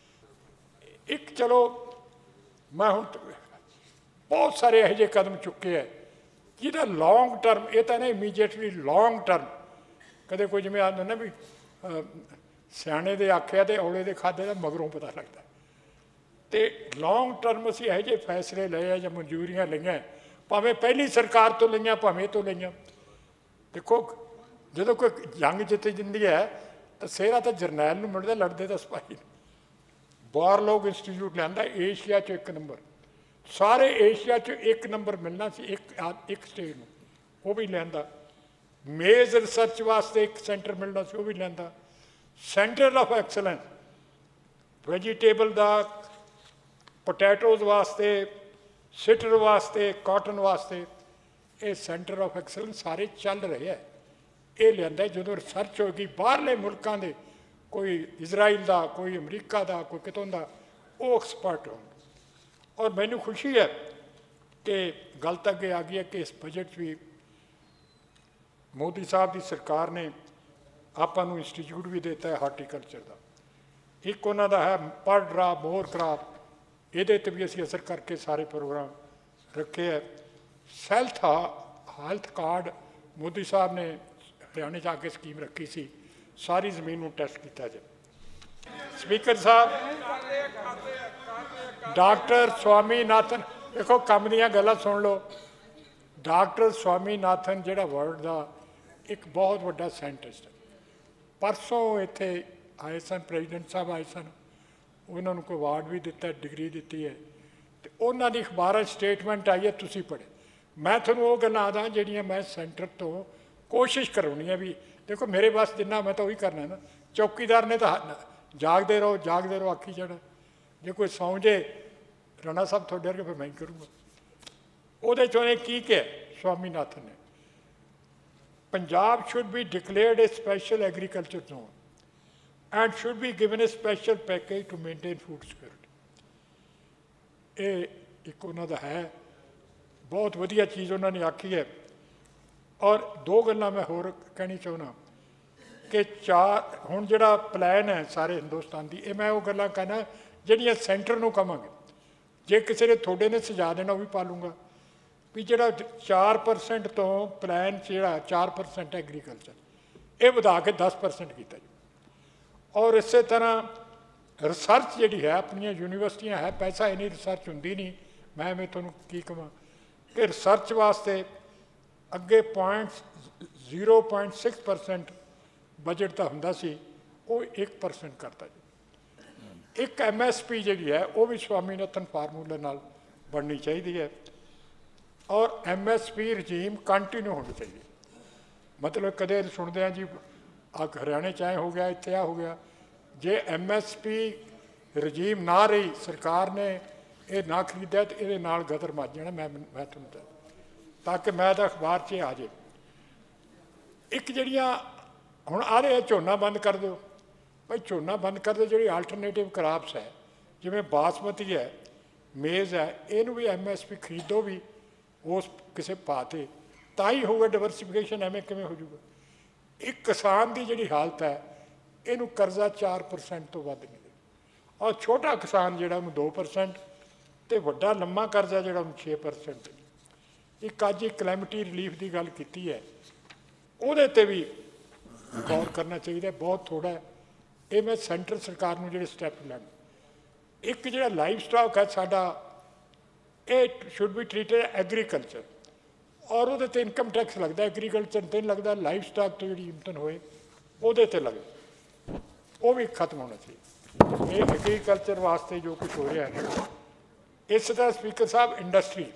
एक चलो मैं हुण बहुत सारे यहो जिहे कदम चुके हैं जिहदा लॉन्ग टर्म, ये तो नहीं इमीजिएटली लॉन्ग टर्म, कदे कोई जिवें आखदे ना भी सियाणे दे आखिया ते औले दे खाधे दा मगरों पता लगता। तो तो लॉन्ग टर्म असीं ਇਹੋ ਜਿਹੇ फैसले लए आ ਜਾਂ ਮਨਜ਼ੂਰੀਆਂ ਲਈਆਂ ਭਾਵੇਂ ਪਹਿਲੀ ਸਰਕਾਰ ਤੋਂ ਲਈਆਂ ਭਾਵੇਂ ਤੋਂ ਲਈਆਂ। देखो ਜਦੋਂ ਕੋਈ ਜੰਗ ਜਿੱਤ ਜਾਂਦੀ ਹੈ ਤਾਂ ਸਿਹਰਾ ਤਾਂ ਜਰਨੈਲ ਨੂੰ ਮਿਲਦਾ, ਲੜਦੇ ਤਾਂ ਸਿਪਾਹੀ। ਬਾਰਲੋਗ ਇੰਸਟੀਚਿਊਟ ਲਿਆਂਦਾ ਏਸ਼ੀਆ 'ਚ ਇੱਕ ਨੰਬਰ, ਸਾਰੇ ਏਸ਼ੀਆ 'ਚ ਇੱਕ ਨੰਬਰ ਮਿਲਣਾ ਸੀ ਇੱਕ ਇੱਕ ਸਟੇਟ ਨੂੰ, ਉਹ ਵੀ ਲਿਆਂਦਾ। ਮੇਜ਼ ਰਿਸਰਚ ਵਾਸਤੇ ਇੱਕ ਸੈਂਟਰ ਮਿਲਣਾ ਸੀ, ਉਹ ਵੀ ਲਿਆਂਦਾ। ਸੈਂਟਰ ਆਫ ਐਕਸਲੈਂਸ ਵੈਜੀਟੇਬਲ ਦਾ, ਪੋਟੈਟੋਜ਼ ਵਾਸਤੇ, ਸਿਟਰ ਵਾਸਤੇ, ਕਾਟਨ ਵਾਸਤੇ, ਇਹ ਸੈਂਟਰ ਆਫ ਐਕਸਲੈਂਸ ਸਾਰੇ ਚੱਲ ਰਹੇ ਹੈ। ਇਹ ਲਿਆਂਦਾ ਜਦੋਂ ਰਿਸਰਚ ਹੋਏਗੀ ਬਾਹਰਲੇ ਮੁਲਕਾਂ ਦੇ, ਕੋਈ ਇਜ਼ਰਾਈਲ ਦਾ, ਕੋਈ ਅਮਰੀਕਾ ਦਾ, ਕੋਈ ਕਿਤੋਂ ਦਾ, ਉਹ ਐਕਸਪਰਟ ਹੋਣ। ਔਰ ਮੈਨੂੰ ਖੁਸ਼ੀ ਹੈ ਕਿ ਗੱਲ ਤਾਂ ਅੱਗੇ ਆ ਗਈ ਹੈ ਕਿ ਇਸ ਬਜਟ 'ਚ ਵੀ ਮੋਦੀ ਸਾਹਿਬ ਦੀ ਸਰਕਾਰ ਨੇ ਆਪਾਂ ਨੂੰ ਇੰਸਟੀਚਿਊਟ ਵੀ ਦਿੱਤਾ ਹੈ ਹਾਰਟੀਕਲਚਰ ਦਾ। ਇੱਕ ਉਹਨਾਂ ਦਾ ਹੈ ਪਰ ਡਰਾ ਮੋਰ ਕਰਾਪ, ਇਹਦੇ 'ਤੇ ਵੀ ਅਸੀਂ ਅਸਰ ਕਰਕੇ ਸਾਰੇ ਪ੍ਰੋਗਰਾਮ ਰੱਖੇ ਹੈ। ਸੈਲਥ ਹੈਲਥ ਕਾਰਡ ਮੋਦੀ ਸਾਹਿਬ ਨੇ ਹਰਿਆਣੇ 'ਚ ਆ ਕੇ ਸਕੀਮ ਰੱਖੀ ਸੀ, ਸਾਰੀ ਜ਼ਮੀਨ ਨੂੰ ਟੈਸਟ ਕੀਤਾ ਜਾਏ। ਸਪੀਕਰ ਸਾਹਿਬ, ਡਾਕਟਰ ਸਵਾਮੀਨਾਥਨ, ਦੇਖੋ ਕੰਮ ਦੀਆਂ ਗੱਲਾਂ ਸੁਣ ਲਓ। ਡਾਕਟਰ ਸਵਾਮੀਨਾਥਨ ਜਿਹੜਾ ਵਰਲਡ ਦਾ ਇੱਕ ਬਹੁਤ ਵੱਡਾ ਸਾਇੰਟਿਸਟ ਹੈ, ਪਰਸੋਂ ਇੱਥੇ ਆਏ ਸਨ, ਪ੍ਰੈਜ਼ੀਡੈਂਟ ਸਾਹਿਬ ਆਏ ਸਨ, ਉਹਨਾਂ ਨੂੰ ਕੋਈ ਅਵਾਰਡ ਵੀ ਦਿੱਤਾ, ਡਿਗਰੀ ਦਿੱਤੀ ਹੈ। ਅਤੇ ਉਹਨਾਂ ਦੀ ਅਖਬਾਰਾਂ ਸਟੇਟਮੈਂਟ ਆਈ ਹੈ, ਤੁਸੀਂ ਪੜ੍ਹੇ। ਮੈਂ ਤੁਹਾਨੂੰ ਉਹ ਗੱਲਾਂ ਆਦਾ ਜਿਹੜੀਆਂ ਮੈਂ ਸੈਂਟਰ ਤੋਂ ਕੋਸ਼ਿਸ਼ ਕਰਾਉਣੀ ਹੈ ਵੀ ਦੇਖੋ ਮੇਰੇ ਬਸ ਜਿੰਨਾ ਮੈਂ ਤਾਂ ਉਹੀ ਕਰਨਾ ਨਾ। ਚੌਕੀਦਾਰ ਨੇ ਤਾਂ ਜਾਗਦੇ ਰਹੋ ਜਾਗਦੇ ਰਹੋ ਆਖੀ ਜਾਣਾ, ਜੇ ਕੋਈ ਸੌਂ ਜੇ ਰਾਣਾ ਸਾਹਿਬ ਤੁਹਾਡੇ ਵਰਗੇ ਫਿਰ ਮੈਂ ਹੀ ਕਰੂੰਗਾ। ਉਹਦੇ 'ਚ ਉਹਨੇ ਕੀ ਕਿਹਾ ਸਵਾਮੀਨਾਥਨ ਨੇ, Punjab should be declared a special agriculture zone and should be given a special package to maintain food security. ਇਹ ਇੱਕ ਉਹਨਾਂ ਦਾ ਹੈ, ਬਹੁਤ ਵਧੀਆ ਚੀਜ਼ ਉਹਨਾਂ ਨੇ ਆਖੀ ਹੈ। ਔਰ ਦੋ ਗੱਲਾਂ ਮੈਂ ਹੋਰ ਕਹਿਣੀ ਚਾਹੁੰਦਾ ਕਿ ਚਾਰ ਹੁਣ ਜਿਹੜਾ ਪਲਾਨ ਹੈ ਸਾਰੇ ਹਿੰਦੁਸਤਾਨ ਦੀ, ਇਹ ਮੈਂ ਉਹ ਗੱਲਾਂ ਕਹਿਣਾ ਜਿਹੜੀਆਂ ਸੈਂਟਰ ਨੂੰ ਕਹਾਂਗੇ। ਜੇ ਕਿਸੇ ਨੇ ਤੁਹਾਡੇ ਨੇ ਸੁਝਾ ਦੇਣਾ ਉਹ ਵੀ ਪਾ ਲੂੰਗਾ ਵੀ ਜਿਹੜਾ ਚਾਰ ਪਰਸੈਂਟ ਤੋਂ ਪਲਾਨ 'ਚ ਜਿਹੜਾ ਚਾਰ ਪਰਸੈਂਟ ਐਗਰੀਕਲਚਰ, ਇਹ ਵਧਾ ਕੇ ਦਸ ਪਰਸੈਂਟ ਕੀਤਾ ਜੀ। ਔਰ ਇਸੇ ਤਰ੍ਹਾਂ ਰਿਸਰਚ ਜਿਹੜੀ ਹੈ ਆਪਣੀਆਂ ਯੂਨੀਵਰਸਿਟੀਆਂ ਹੈ, ਪੈਸਾ ਇੰਨੀ ਰਿਸਰਚ ਹੁੰਦੀ ਨਹੀਂ, ਮੈਂ ਮੈਂ ਤੁਹਾਨੂੰ ਕੀ ਕਹਾਂ ਕਿ ਰਿਸਰਚ ਵਾਸਤੇ ਅੱਗੇ point zero point six percent budget ਤਾਂ ਹੁੰਦਾ ਸੀ, ਉਹ ਇੱਕ ਪਰਸੈਂਟ ਕਰਤਾ ਜੀ। ਇੱਕ ਐਮ ਐਸ ਪੀ ਜਿਹੜੀ ਹੈ ਉਹ ਵੀ ਸਵਾਮੀਨਾਥਨ ਫਾਰਮੂਲੇ ਨਾਲ ਬਣਨੀ ਚਾਹੀਦੀ ਹੈ। ਔਰ M S P regime continue ਹੋਣੀ ਚਾਹੀਦੀ। ਮਤਲਬ ਕਦੇ ਸੁਣਦੇ ਹਾਂ ਜੀ ਆ ਹਰਿਆਣੇ 'ਚ ਐਂ ਹੋ ਗਿਆ, ਇੱਥੇ ਆ ਹੋ ਗਿਆ। ਜੇ ਐਮ ਐਸ ਪੀ ਰਜੀਮ ਨਾ ਰਹੀ, ਸਰਕਾਰ ਨੇ ਇਹ ਨਾ ਖਰੀਦਿਆ ਤਾਂ ਇਹਦੇ ਨਾਲ ਗਦਰ ਮੱਚ ਜਾਣਾ। ਮੈਂ ਮੈਂ ਤੁਹਾਨੂੰ ਦੱਸ ਤਾਂ ਕਿ ਮੈਂ ਤਾਂ ਅਖਬਾਰ 'ਚ ਆ ਜਾਏ। ਇੱਕ ਜਿਹੜੀਆਂ ਹੁਣ ਆ ਰਹੇ ਝੋਨਾ ਬੰਦ ਕਰ ਦਿਓ, ਭਾਈ ਝੋਨਾ ਬੰਦ ਕਰ ਦਿਓ। ਜਿਹੜੀ ਆਲਟਰਨੇਟਿਵ ਕਰਾਪਸ ਹੈ ਜਿਵੇਂ ਬਾਸਮਤੀ ਹੈ, ਮੇਜ਼ ਹੈ, ਇਹਨੂੰ ਵੀ ਐਮ ਐਸ ਪੀ ਖਰੀਦੋ ਵੀ ਉਸ ਕਿਸੇ ਭਾਅ 'ਤੇ, ਤਾਂ ਹੀ ਹੋਊਗਾ ਡਿਵਰਸੀਫਿਕੇਸ਼ਨ। ਐਵੇਂ ਕਿਵੇਂ ਹੋ ਜਾਊਗਾ? ਇੱਕ ਕਿਸਾਨ ਦੀ ਜਿਹੜੀ ਹਾਲਤ ਹੈ, ਇਹਨੂੰ ਕਰਜ਼ਾ ਚਾਰ ਪਰਸੈਂਟ ਤੋਂ ਵੱਧ ਨਹੀਂ ਦੇ, ਔਰ ਛੋਟਾ ਕਿਸਾਨ ਜਿਹੜਾ ਉਹਨੂੰ ਦੋ ਪਰਸੈਂਟ ਅਤੇ ਵੱਡਾ ਲੰਮਾ ਕਰਜ਼ਾ ਜਿਹੜਾ ਉਹਨੂੰ ਛੇ ਪਰਸੈਂਟ। ਇੱਕ ਅੱਜ ਇੱਕ ਕਲੈਮਿਟੀ ਰਿਲੀਫ ਦੀ ਗੱਲ ਕੀਤੀ ਹੈ, ਉਹਦੇ 'ਤੇ ਵੀ ਗੌਰ ਕਰਨਾ ਚਾਹੀਦਾ, ਬਹੁਤ ਥੋੜ੍ਹਾ ਹੈ। ਇਹ ਮੈਂ ਸੈਂਟਰ ਸਰਕਾਰ ਨੂੰ ਜਿਹੜੇ ਸਟੈਪ ਲੈਣ। ਇੱਕ ਜਿਹੜਾ ਲਾਈਵ ਸਟਾਕ ਹੈ ਸਾਡਾ, ਇਹ ਸ਼ੁੱਡ ਬੀ ਟ੍ਰੀਟਡ ਐਗਰੀਕਲਚਰ, ਔਰ ਉਹਦੇ 'ਤੇ ਇਨਕਮ ਟੈਕਸ ਲੱਗਦਾ, ਐਗਰੀਕਲਚਰ 'ਤੇ ਨਹੀਂ ਲੱਗਦਾ। ਲਾਈਵ ਸਟਾਕ ਤੋਂ ਜਿਹੜੀ ਇਨਕਮ ਹੋਏ ਉਹਦੇ 'ਤੇ ਲੱਗਦਾ, ਉਹ ਵੀ ਖਤਮ ਹੋਣਾ ਚਾਹੀਦਾ। ਇਹ ਐਗਰੀਕਲਚਰ ਵਾਸਤੇ ਜੋ ਕੁਛ ਹੋ ਰਿਹਾ ਹੈ। ਇਸ ਤਰ੍ਹਾਂ ਸਪੀਕਰ ਸਾਹਿਬ, ਇੰਡਸਟਰੀ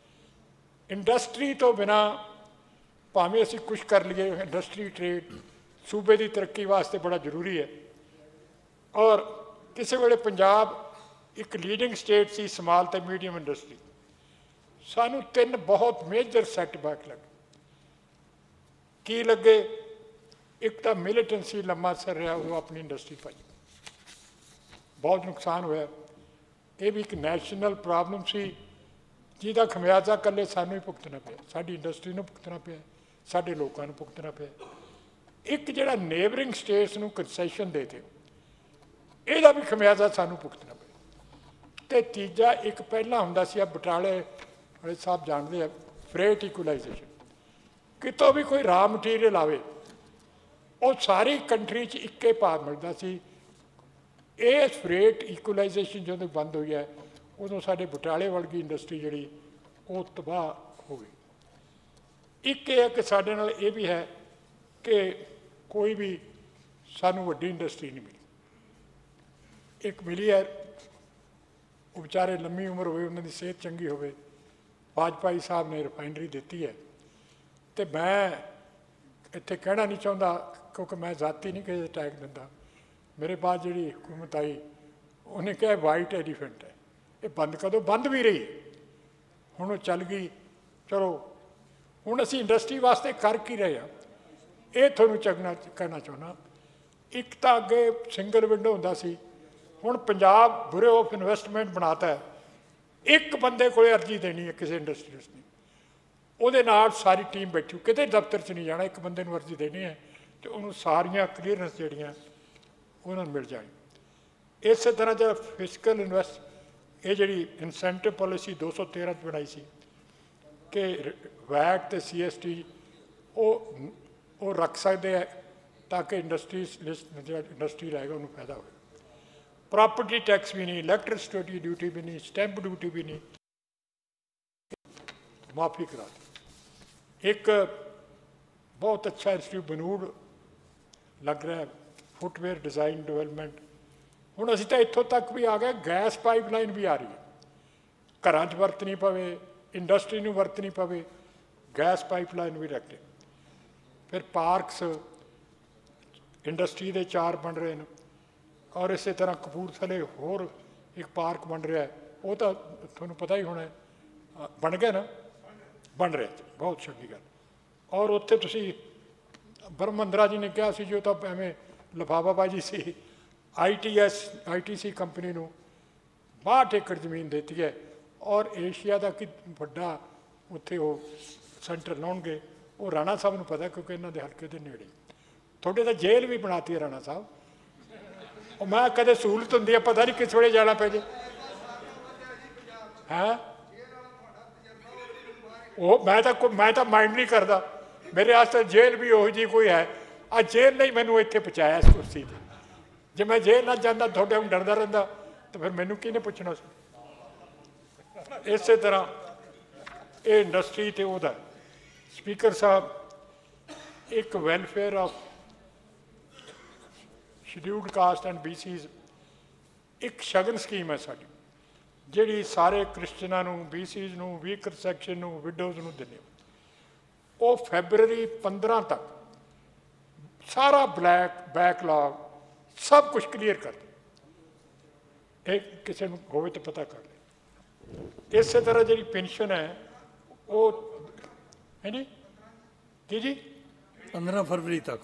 ਇੰਡਸਟਰੀ ਤੋਂ ਬਿਨਾਂ ਭਾਵੇਂ ਅਸੀਂ ਕੁਛ ਕਰ ਲਈਏ, ਇੰਡਸਟਰੀ ਟ੍ਰੇਡ ਸੂਬੇ ਦੀ ਤਰੱਕੀ ਵਾਸਤੇ ਬੜਾ ਜ਼ਰੂਰੀ ਹੈ। ਔਰ ਕਿਸੇ ਵੇਲੇ ਪੰਜਾਬ ਇੱਕ ਲੀਡਿੰਗ ਸਟੇਟ ਸੀ ਸਮਾਲ ਅਤੇ ਮੀਡੀਅਮ ਇੰਡਸਟਰੀ। ਸਾਨੂੰ ਤਿੰਨ ਬਹੁਤ ਮੇਜਰ ਸੈਟਬੈਕ ਲੱਗੇ। ਕੀ ਲੱਗੇ? ਇੱਕ ਤਾਂ ਮਿਲੀਟੈਂਸੀ ਲੰਮਾ ਸਰ ਰਿਹਾ, ਉਹ ਆਪਣੀ ਇੰਡਸਟਰੀ ਪਾਈ, ਬਹੁਤ ਨੁਕਸਾਨ ਹੋਇਆ। ਇਹ ਵੀ ਇੱਕ ਨੈਸ਼ਨਲ ਪ੍ਰੋਬਲਮ ਸੀ ਜਿਹਦਾ ਖਮਿਆਜ਼ਾ ਇਕੱਲੇ ਸਾਨੂੰ ਹੀ ਭੁਗਤਣਾ ਪਿਆ, ਸਾਡੀ ਇੰਡਸਟਰੀ ਨੂੰ ਭੁਗਤਣਾ ਪਿਆ, ਸਾਡੇ ਲੋਕਾਂ ਨੂੰ ਭੁਗਤਣਾ ਪਿਆ। ਇੱਕ ਜਿਹੜਾ ਨੇਬਰਿੰਗ ਸਟੇਟਸ ਨੂੰ ਕੰਸੈਸ਼ਨ ਦੇ ਦਿਓ, ਇਹਦਾ ਵੀ ਖਮਿਆਜ਼ਾ ਸਾਨੂੰ ਭੁਗਤਣਾ ਪਿਆ। ਅਤੇ ਤੀਜਾ ਇੱਕ ਪਹਿਲਾਂ ਹੁੰਦਾ ਸੀ, ਆ ਬਟਾਲੇ ਵਾਲੇ ਸਾਹਿਬ ਜਾਣਦੇ ਆ, ਫਰੇਟ ਇਕੁਲਾਈਜੇਸ਼ਨ। ਕਿਤੋਂ ਵੀ ਕੋਈ ਰਾ ਮਟੀਰੀਅਲ ਆਵੇ, ਉਹ ਸਾਰੀ ਕੰਟਰੀ 'ਚ ਇੱਕੇ ਭਾਅ ਮਿਲਦਾ ਸੀ। ਇਹ ਫਰੇਟ ਇਕੁਲਾਈਜੇਸ਼ਨ ਜਦੋਂ ਬੰਦ ਹੋਈ ਹੈ ਉਦੋਂ ਸਾਡੇ ਬਟਾਲੇ ਵਰਗੀ ਇੰਡਸਟਰੀ ਜਿਹੜੀ ਉਹ ਤਬਾਹ ਹੋ ਗਈ। ਇੱਕ ਇਹ ਹੈ ਕਿ ਸਾਡੇ ਨਾਲ ਇਹ ਵੀ ਹੈ ਕਿ ਕੋਈ ਵੀ ਸਾਨੂੰ ਵੱਡੀ ਇੰਡਸਟਰੀ ਨਹੀਂ ਮਿਲੀ। ਇੱਕ ਮਿਲੀ ਹੈ, ਉਹ ਵਿਚਾਰੇ ਲੰਮੀ ਉਮਰ ਹੋਵੇ, ਉਹਨਾਂ ਦੀ ਸਿਹਤ ਚੰਗੀ ਹੋਵੇ, ਵਾਜਪਾਈ ਸਾਹਿਬ ਨੇ ਰਿਫਾਈਨਰੀ ਦਿੱਤੀ ਹੈ। ਅਤੇ ਮੈਂ ਇੱਥੇ ਕਹਿਣਾ ਨਹੀਂ ਚਾਹੁੰਦਾ ਕਿਉਂਕਿ ਮੈਂ ਜ਼ਾਤੀ ਨਹੀਂ ਕਿਸੇ ਟੈਗ ਦਿੰਦਾ। ਮੇਰੇ ਬਾਅਦ ਜਿਹੜੀ ਹੁਕੂਮਤ ਆਈ ਉਹਨੇ ਕਿਹਾ ਵਾਈਟ ਐਲੀਫੈਂਟ ਹੈ, ਇਹ ਬੰਦ ਕਦੋਂ ਬੰਦ ਵੀ ਰਹੀ, ਹੁਣ ਉਹ ਚੱਲ ਗਈ। ਚਲੋ ਹੁਣ ਅਸੀਂ ਇੰਡਸਟਰੀ ਵਾਸਤੇ ਕਰ ਕੀ ਰਹੇ ਹਾਂ, ਇਹ ਤੁਹਾਨੂੰ ਚੰਗਣਾ ਕਹਿਣਾ ਚਾਹੁੰਦਾ। ਇੱਕ ਤਾਂ ਅੱਗੇ ਸਿੰਗਲ ਵਿੰਡੋ ਹੁੰਦਾ ਸੀ, ਹੁਣ ਪੰਜਾਬ ਬਿਊਰੋ ਆਫ ਇਨਵੈਸਟਮੈਂਟ ਬਣਾਤਾ ਹੈ। ਇੱਕ ਬੰਦੇ ਕੋਲ ਅਰਜ਼ੀ ਦੇਣੀ ਹੈ ਕਿਸੇ ਇੰਡਸਟਰੀਜ਼ ਨੇ, ਉਹਦੇ ਨਾਲ ਸਾਰੀ ਟੀਮ ਬੈਠੂ, ਕਿਤੇ ਦਫ਼ਤਰ 'ਚ ਨਹੀਂ ਜਾਣਾ, ਇੱਕ ਬੰਦੇ ਨੂੰ ਅਰਜ਼ੀ ਦੇਣੀ ਹੈ ਅਤੇ ਉਹਨੂੰ ਸਾਰੀਆਂ ਕਲੀਅਰੈਂਸ ਜਿਹੜੀਆਂ ਉਹਨਾਂ ਨੂੰ ਮਿਲ ਜਾਣੀ। ਇਸੇ ਤਰ੍ਹਾਂ ਜਿਹੜਾ ਫਿਜ਼ੀਕਲ ਇਨਵੈਸਟ, ਇਹ ਜਿਹੜੀ ਇਨਸੈਂਟਿਵ ਪਾਲਿਸੀ ਦੋ ਸੌ ਤੇਰ੍ਹਾਂ 'ਚ ਬਣਾਈ ਸੀ ਕਿ ਵੈਟ ਅਤੇ ਸੀ ਐਸ ਟੀ ਉਹ ਉਹ ਰੱਖ ਸਕਦੇ ਹੈ ਤਾਂ ਕਿ ਇੰਡਸਟਰੀ ਲਿਸਟ ਜਿਹੜਾ ਇੰਡਸਟਰੀ ਰਹੇਗਾ ਉਹਨੂੰ ਫਾਇਦਾ ਹੋਵੇ। प्रॉपर्टी टैक्स भी नहीं, इलैक्ट्रिसिटी ड्यूटी भी नहीं, स्टैंप ड्यूटी भी नहीं, माफ़ी करा दी। एक बहुत अच्छा इंस्टीट्यूट बनूड़ लग रहा है, फुटवेयर डिज़ाइन डेवलपमेंट। हुण असीं तां इत्थों तक भी आ गए, गैस पाइपलाइन भी आ रही है, घरां 'च वरतनी पवे, इंडस्ट्री नूं वरतनी पवे, गैस पाइपलाइन भी रखते। फिर पार्क्स इंडस्ट्री के चार बन रहे हैं, और इस तरह कपूरथले होर एक पार्क बन रहा है, वो तो थोड़ा पता ही होना है, बन गया ना, बन रहा, बहुत चंगी गल। और उत्थे तुसी बरमंदरा जी ने कहा सी जो तो एवें लिफाफाबाजी सी, I T S I T C company नूं बाहठ एकड़ जमीन देती है, और एशिया का कि वड्डा उत्थे वो सेंटर लाउणगे, वो राणा साहब नूं पता क्योंकि इन्हां दे हलके दे नेड़े। थोड़े तो जेल भी बनाती है राणा साहब, और मैं कदे सहूलत होंदी है, पता नहीं किस वे जाना पे जे है। वो मैं तो मैं तो माइंड नहीं करता, मेरे वास्ते जेल भी उहो जी कोई है। आ जेल नहीं मैनू इत्थे पहुँचाया इस कुर्सी से, जे मैं जेल ना जाता थोड़े हूँ डरदा रहिंदा तो फिर मैनू किहने पुछना सी। इस तरह ये इंडस्ट्री तो वह स्पीकर साहब एक welfare of scheduled caste and B Cs एक शगन स्कीम है साड़ी, जिहड़ी सारे क्रिश्चनां नूं, बी सीज़ नूं, वीकर सैक्शन नूं, विडोज़ नूं दिंदे। वो फैबररी पंद्रह तक सारा ब्लैक बैकलॉग सब कुछ क्लीयर कर दे, एक किसी नूं होवे तो पता कर ले। इस तरह जिहड़ी पेंशन है वो है जी की जी पंद्रह फरवरी तक,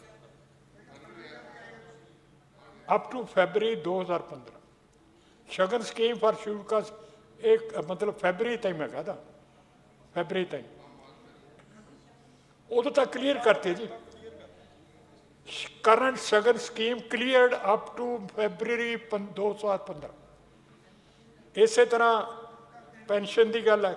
अप टू फैबररी दो हज़ार पंद्रह शगन स्कीम फॉर शेड्यूल्ड कास्ट, एक मतलब फैबररी टाइम है था, फैबररी टाइम उदों तक क्लीयर करते जी। करंट शगन scheme cleared up to February दो हज़ार पंद्रह। इस तरह पेंशन की गल है,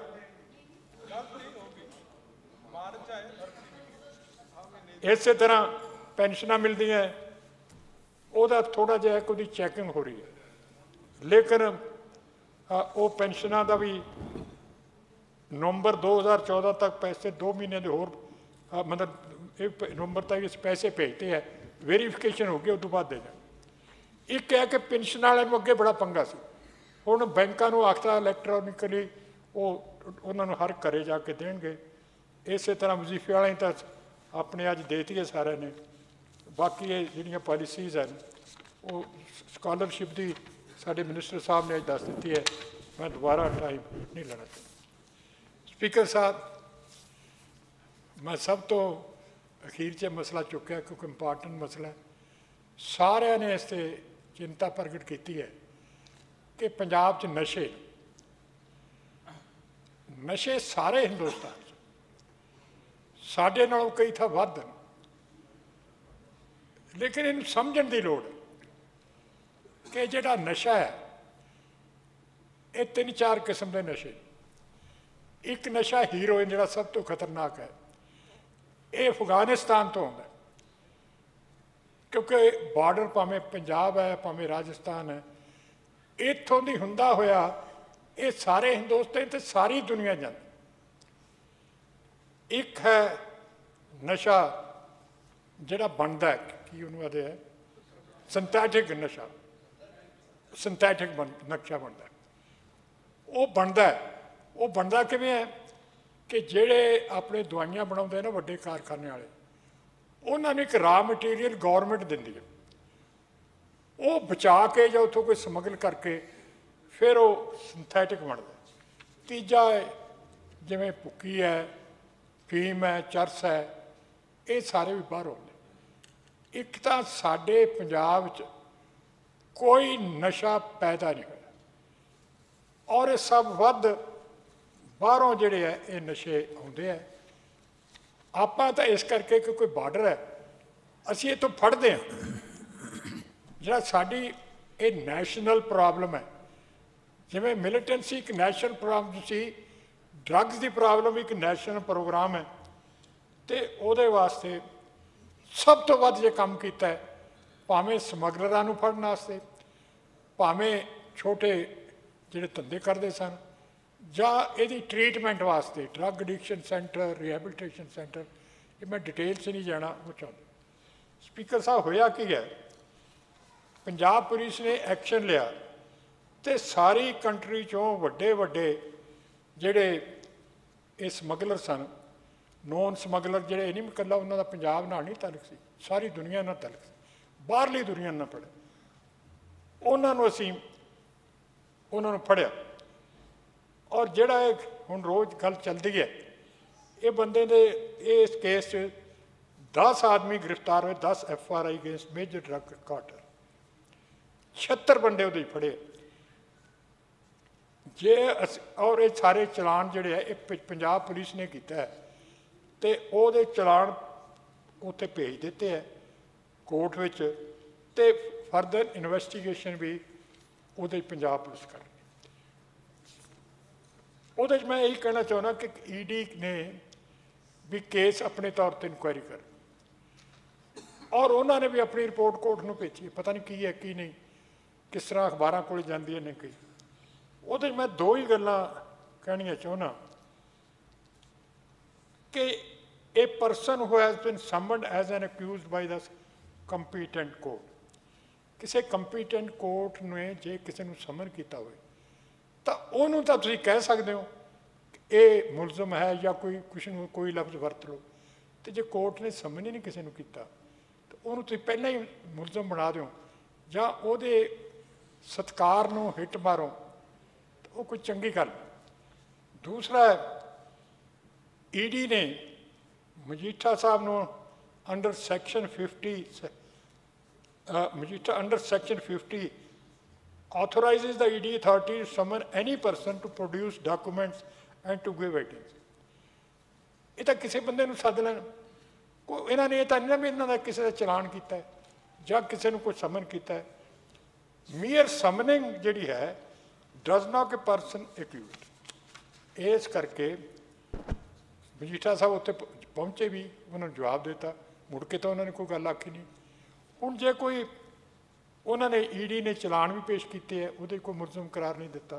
इस तरह पेंशन मिलती हैं, ਉਹਦਾ थोड़ा ਜਿਹਾ कोई चैकिंग हो रही है, लेकिन वो पेंशनों का भी नवंबर दो हज़ार चौदह तक पैसे दो महीने के होर मतलब नवंबर तक इस पैसे भेजते हैं, वेरीफिकेशन हो गई उस तो बाद दे जाए। एक है कि पेंशन वाले अगे बड़ा पंगा सी, हुण बैंकों को आखता इलैक्ट्रॉनिकली वो उन्होंने हर घरे जाके देंगे। इस तरह वजीफे वाले तो अपने अज देती है सारे ने, बाकी ये जिहड़ियां पॉलिसीज़ हैं वो स्कॉलरशिप की साडे मिनिस्टर साहब ने अज दस दी है, मैं दोबारा टाइम नहीं लेना चाहता। स्पीकर साहब मैं सब तो अखीर च मसला चुक्या क्योंकि इंपॉर्टेंट मसला है, सारे ने इस ते चिंता प्रगट की है कि पंजाब च नशे नशे सारे हिंदुस्तान साडे नालों कई था वध, लेकिन इन्हूं समझण दी लोड़ है कि जिहड़ा नशा है ये तीन चार किस्म के नशे। एक नशा हीरोइन जिहड़ा सब तो खतरनाक है, ये अफगानिस्तान तो आउंदा, क्योंकि बार्डर भावें पंजाब है भावें राजस्थान है, इत्थों दी हुंदा होया ये सारे हिंदुस्तान ते सारी दुनिया जाती। एक है नशा जिहड़ा बनता है कि उन्होंने आदे है सिंथैटिक नशा, सिंथैटिक बन नक्शा बनता है। वो बनता है वो बनता किवें है कि ਜਿਹੜੇ ਆਪਣੇ ਦਵਾਈਆਂ ਬਣਾਉਂਦੇ ਨਾ ਵੱਡੇ ਕਾਰਖਾਨੇ ਵਾਲੇ, ਉਹਨਾਂ ਨੂੰ ਇੱਕ ਰਾ ਮਟੀਰੀਅਲ ਗੌਰਮੈਂਟ ਦਿੰਦੀ ਹੈ, ਉਹ ਬਚਾ ਕੇ ਜਾਂ ਉੱਥੋਂ ਕੋਈ ਸਮਗਲ ਕਰਕੇ ਫਿਰ ਉਹ ਸਿੰਥੈਟਿਕ ਬਣਦਾ। ਤੀਜਾ ਜਿਵੇਂ ਭੁੱਕੀ ਹੈ, ਫੀਮ ਹੈ, ਚਰਸ ਹੈ, ਇਹ ਸਾਰੇ ਵੀ ਬਾਹਰ ਆਉਂਦੇ। ਇੱਕ ਤਾਂ ਸਾਡੇ ਪੰਜਾਬ 'ਚ ਕੋਈ ਨਸ਼ਾ ਪੈਦਾ ਨਹੀਂ ਹੋਇਆ, ਔਰ ਇਹ ਸਭ ਵੱਧ ਬਾਹਰੋਂ ਜਿਹੜੇ ਹੈ ਇਹ ਨਸ਼ੇ ਆਉਂਦੇ ਹੈ। ਆਪਾਂ ਤਾਂ ਇਸ ਕਰਕੇ ਕਿ ਕੋਈ ਬਾਰਡਰ ਹੈ ਅਸੀਂ ਇਹ ਤੋਂ ਫੜਦੇ ਹਾਂ। ਜਿਹੜਾ ਸਾਡੀ ਇਹ ਨੈਸ਼ਨਲ ਪ੍ਰੋਬਲਮ ਹੈ, ਜਿਵੇਂ ਮਿਲੀਟੈਂਸੀ ਇੱਕ ਨੈਸ਼ਨਲ ਪ੍ਰੋਬਲਮ ਸੀ, ਡਰੱਗਸ ਦੀ ਪ੍ਰੋਬਲਮ ਇੱਕ ਨੈਸ਼ਨਲ ਪ੍ਰੋਗਰਾਮ ਹੈ। ਅਤੇ ਉਹਦੇ ਵਾਸਤੇ ਸਭ ਤੋਂ ਵੱਧ ਜੇ ਕੰਮ ਕੀਤਾ ਹੈ, ਭਾਵੇਂ ਸਮਗਲਰਾਂ ਨੂੰ ਫੜਨ ਵਾਸਤੇ, ਭਾਵੇਂ ਛੋਟੇ ਜਿਹੜੇ ਧੰਦੇ ਕਰਦੇ ਸਨ, ਜਾਂ ਇਹਦੀ ਟਰੀਟਮੈਂਟ ਵਾਸਤੇ drug addiction centre, rehabilitation centre, ਇਹ ਮੈਂ ਡਿਟੇਲ 'ਚ ਨਹੀਂ ਜਾਣਾ ਉਹ ਚਾਹੁੰਦਾ। ਸਪੀਕਰ ਸਾਹਿਬ ਹੋਇਆ ਕੀ ਹੈ, ਪੰਜਾਬ ਪੁਲਿਸ ਨੇ ਐਕਸ਼ਨ ਲਿਆ ਅਤੇ ਸਾਰੀ ਕੰਟਰੀ 'ਚੋਂ ਵੱਡੇ ਵੱਡੇ ਜਿਹੜੇ ਇਹ ਸਮਗਲਰ ਸਨ, ਨੋਨ ਸਮਗਲਰ ਜਿਹੜੇ, ਇਹ ਨਹੀਂ ਇਕੱਲਾ ਉਹਨਾਂ ਦਾ ਪੰਜਾਬ ਨਾਲ ਨਹੀਂ ਤਾਲੁਕ ਸੀ, ਸਾਰੀ ਦੁਨੀਆ ਨਾਲ ਤਾਲੁਕ ਸੀ, ਬਾਹਰਲੀ ਦੁਨੀਆ ਨਾਲ ਪੜ੍ਹੇ, ਉਹਨਾਂ ਨੂੰ ਅਸੀਂ ਉਹਨਾਂ ਨੂੰ ਫੜਿਆ। ਔਰ ਜਿਹੜਾ ਇਹ ਹੁਣ ਰੋਜ਼ ਗੱਲ ਚੱਲਦੀ ਹੈ, ਇਹ ਬੰਦੇ ਦੇ ਇਸ ਕੇਸ 'ਚ ਦਸ ਆਦਮੀ ਗ੍ਰਿਫਤਾਰ ਹੋਏ, ਦਸ F R I against major drug cartel, ਛਿਹੱਤਰ ਬੰਦੇ ਉਹਦੇ ਫੜੇ। ਜੇ ਅਸੀਂ ਔਰ ਇਹ ਸਾਰੇ ਚਲਾਨ ਜਿਹੜੇ ਹੈ ਇਹ ਪ ਪੰਜਾਬ ਪੁਲਿਸ ਨੇ ਕੀਤਾ ਹੈ, ਅਤੇ ਉਹਦੇ ਚਲਾਨ ਉੱਥੇ ਭੇਜ ਦਿੱਤੇ ਹੈ ਕੋਰਟ ਵਿੱਚ, ਅਤੇ ਫਰਦਰ ਇਨਵੈਸਟੀਗੇਸ਼ਨ ਵੀ ਉਹਦੇ ਪੰਜਾਬ ਪੁਲਿਸ ਕਰ। ਉਹਦੇ 'ਚ ਮੈਂ ਇਹੀ ਕਹਿਣਾ ਚਾਹੁੰਦਾ ਕਿ ਈ ਡੀ ਨੇ ਵੀ ਕੇਸ ਆਪਣੇ ਤੌਰ 'ਤੇ ਇਨਕੁਆਇਰੀ ਕਰ, ਔਰ ਉਹਨਾਂ ਨੇ ਵੀ ਆਪਣੀ ਰਿਪੋਰਟ ਕੋਰਟ ਨੂੰ ਭੇਜੀ ਹੈ। ਪਤਾ ਨਹੀਂ ਕੀ ਹੈ ਕੀ ਨਹੀਂ, ਕਿਸ ਤਰ੍ਹਾਂ ਅਖਬਾਰਾਂ ਕੋਲ ਜਾਂਦੀ ਹੈ ਨਹੀਂ ਕੋਈ। ਉਹਦੇ 'ਚ ਮੈਂ ਦੋ ਹੀ ਗੱਲਾਂ ਕਹਿਣੀਆਂ ਚਾਹੁੰਦਾ ਕਿ ਇਹ person who has been summoned as an accused by the competent court, ਕਿਸੇ ਕੰਪੀਟੈਂਟ ਕੋਰਟ ਨੇ ਜੇ ਕਿਸੇ ਨੂੰ ਸਮਨ ਕੀਤਾ ਹੋਵੇ ਤਾਂ ਉਹਨੂੰ ਤਾਂ ਤੁਸੀਂ ਕਹਿ ਸਕਦੇ ਹੋ ਇਹ ਮੁਲਜ਼ਮ ਹੈ ਜਾਂ ਕੋਈ ਕੁਛ ਨੂੰ ਕੋਈ ਲਫ਼ਜ਼ ਵਰਤ ਲਓ, ਅਤੇ ਜੇ ਕੋਰਟ ਨੇ ਸਮਨ ਹੀ ਨਹੀਂ ਕਿਸੇ ਨੂੰ ਕੀਤਾ ਤਾਂ ਉਹਨੂੰ ਤੁਸੀਂ ਪਹਿਲਾਂ ਹੀ ਮੁਲਜ਼ਮ ਬਣਾ ਦਿਓ ਜਾਂ ਉਹਦੇ ਸਤਿਕਾਰ ਨੂੰ ਹਿੱਟ ਮਾਰੋ, ਤਾਂ ਉਹ ਕੋਈ ਚੰਗੀ ਗੱਲ। ਦੂਸਰਾ, ਈ ਡੀ ਨੇ ਮਜੀਠਾ ਸਾਹਿਬ ਨੂੰ under section fifty Majitha under section fifty authorizes the E D authority to summon any person to produce documents and to give evidence। ਇਹ ਤਾਂ ਕਿਸੇ ਬੰਦੇ ਨੂੰ ਸੱਦ ਲੈਣ, ਕੋਈ ਇਹਨਾਂ ਨੇ ਇਹ ਤਾਂ ਨਹੀਂ ਨਾ ਵੀ ਇਹਨਾਂ ਦਾ ਕਿਸੇ ਦਾ ਚਲਾਨ ਕੀਤਾ ਹੈ ਜਾਂ ਕਿਸੇ ਨੂੰ ਕੋਈ ਸਮਨ ਕੀਤਾ ਹੈ। ਮੀਅਰ ਸਮਨਿੰਗ ਜਿਹੜੀ ਹੈ does not a person accused. ਇਸ ਕਰਕੇ ਮਜੀਠਾ ਸਾਹਿਬ ਉੱਥੇ ਪਹੁੰਚੇ ਵੀ, ਉਹਨਾਂ ਨੂੰ ਜਵਾਬ ਦਿੱਤਾ, ਮੁੜ ਕੇ ਤਾਂ ਉਹਨਾਂ ਨੇ ਕੋਈ ਗੱਲ ਆਖੀ ਨਹੀਂ। ਹੁਣ ਜੇ ਕੋਈ ਉਹਨਾਂ ਨੇ ਈ ਡੀ ਨੇ ਚਲਾਨ ਵੀ ਪੇਸ਼ ਕੀਤੇ ਹੈ, ਉਹਦੇ ਕੋਈ ਮੁਲਜ਼ਮ ਕਰਾਰ ਨਹੀਂ ਦਿੱਤਾ।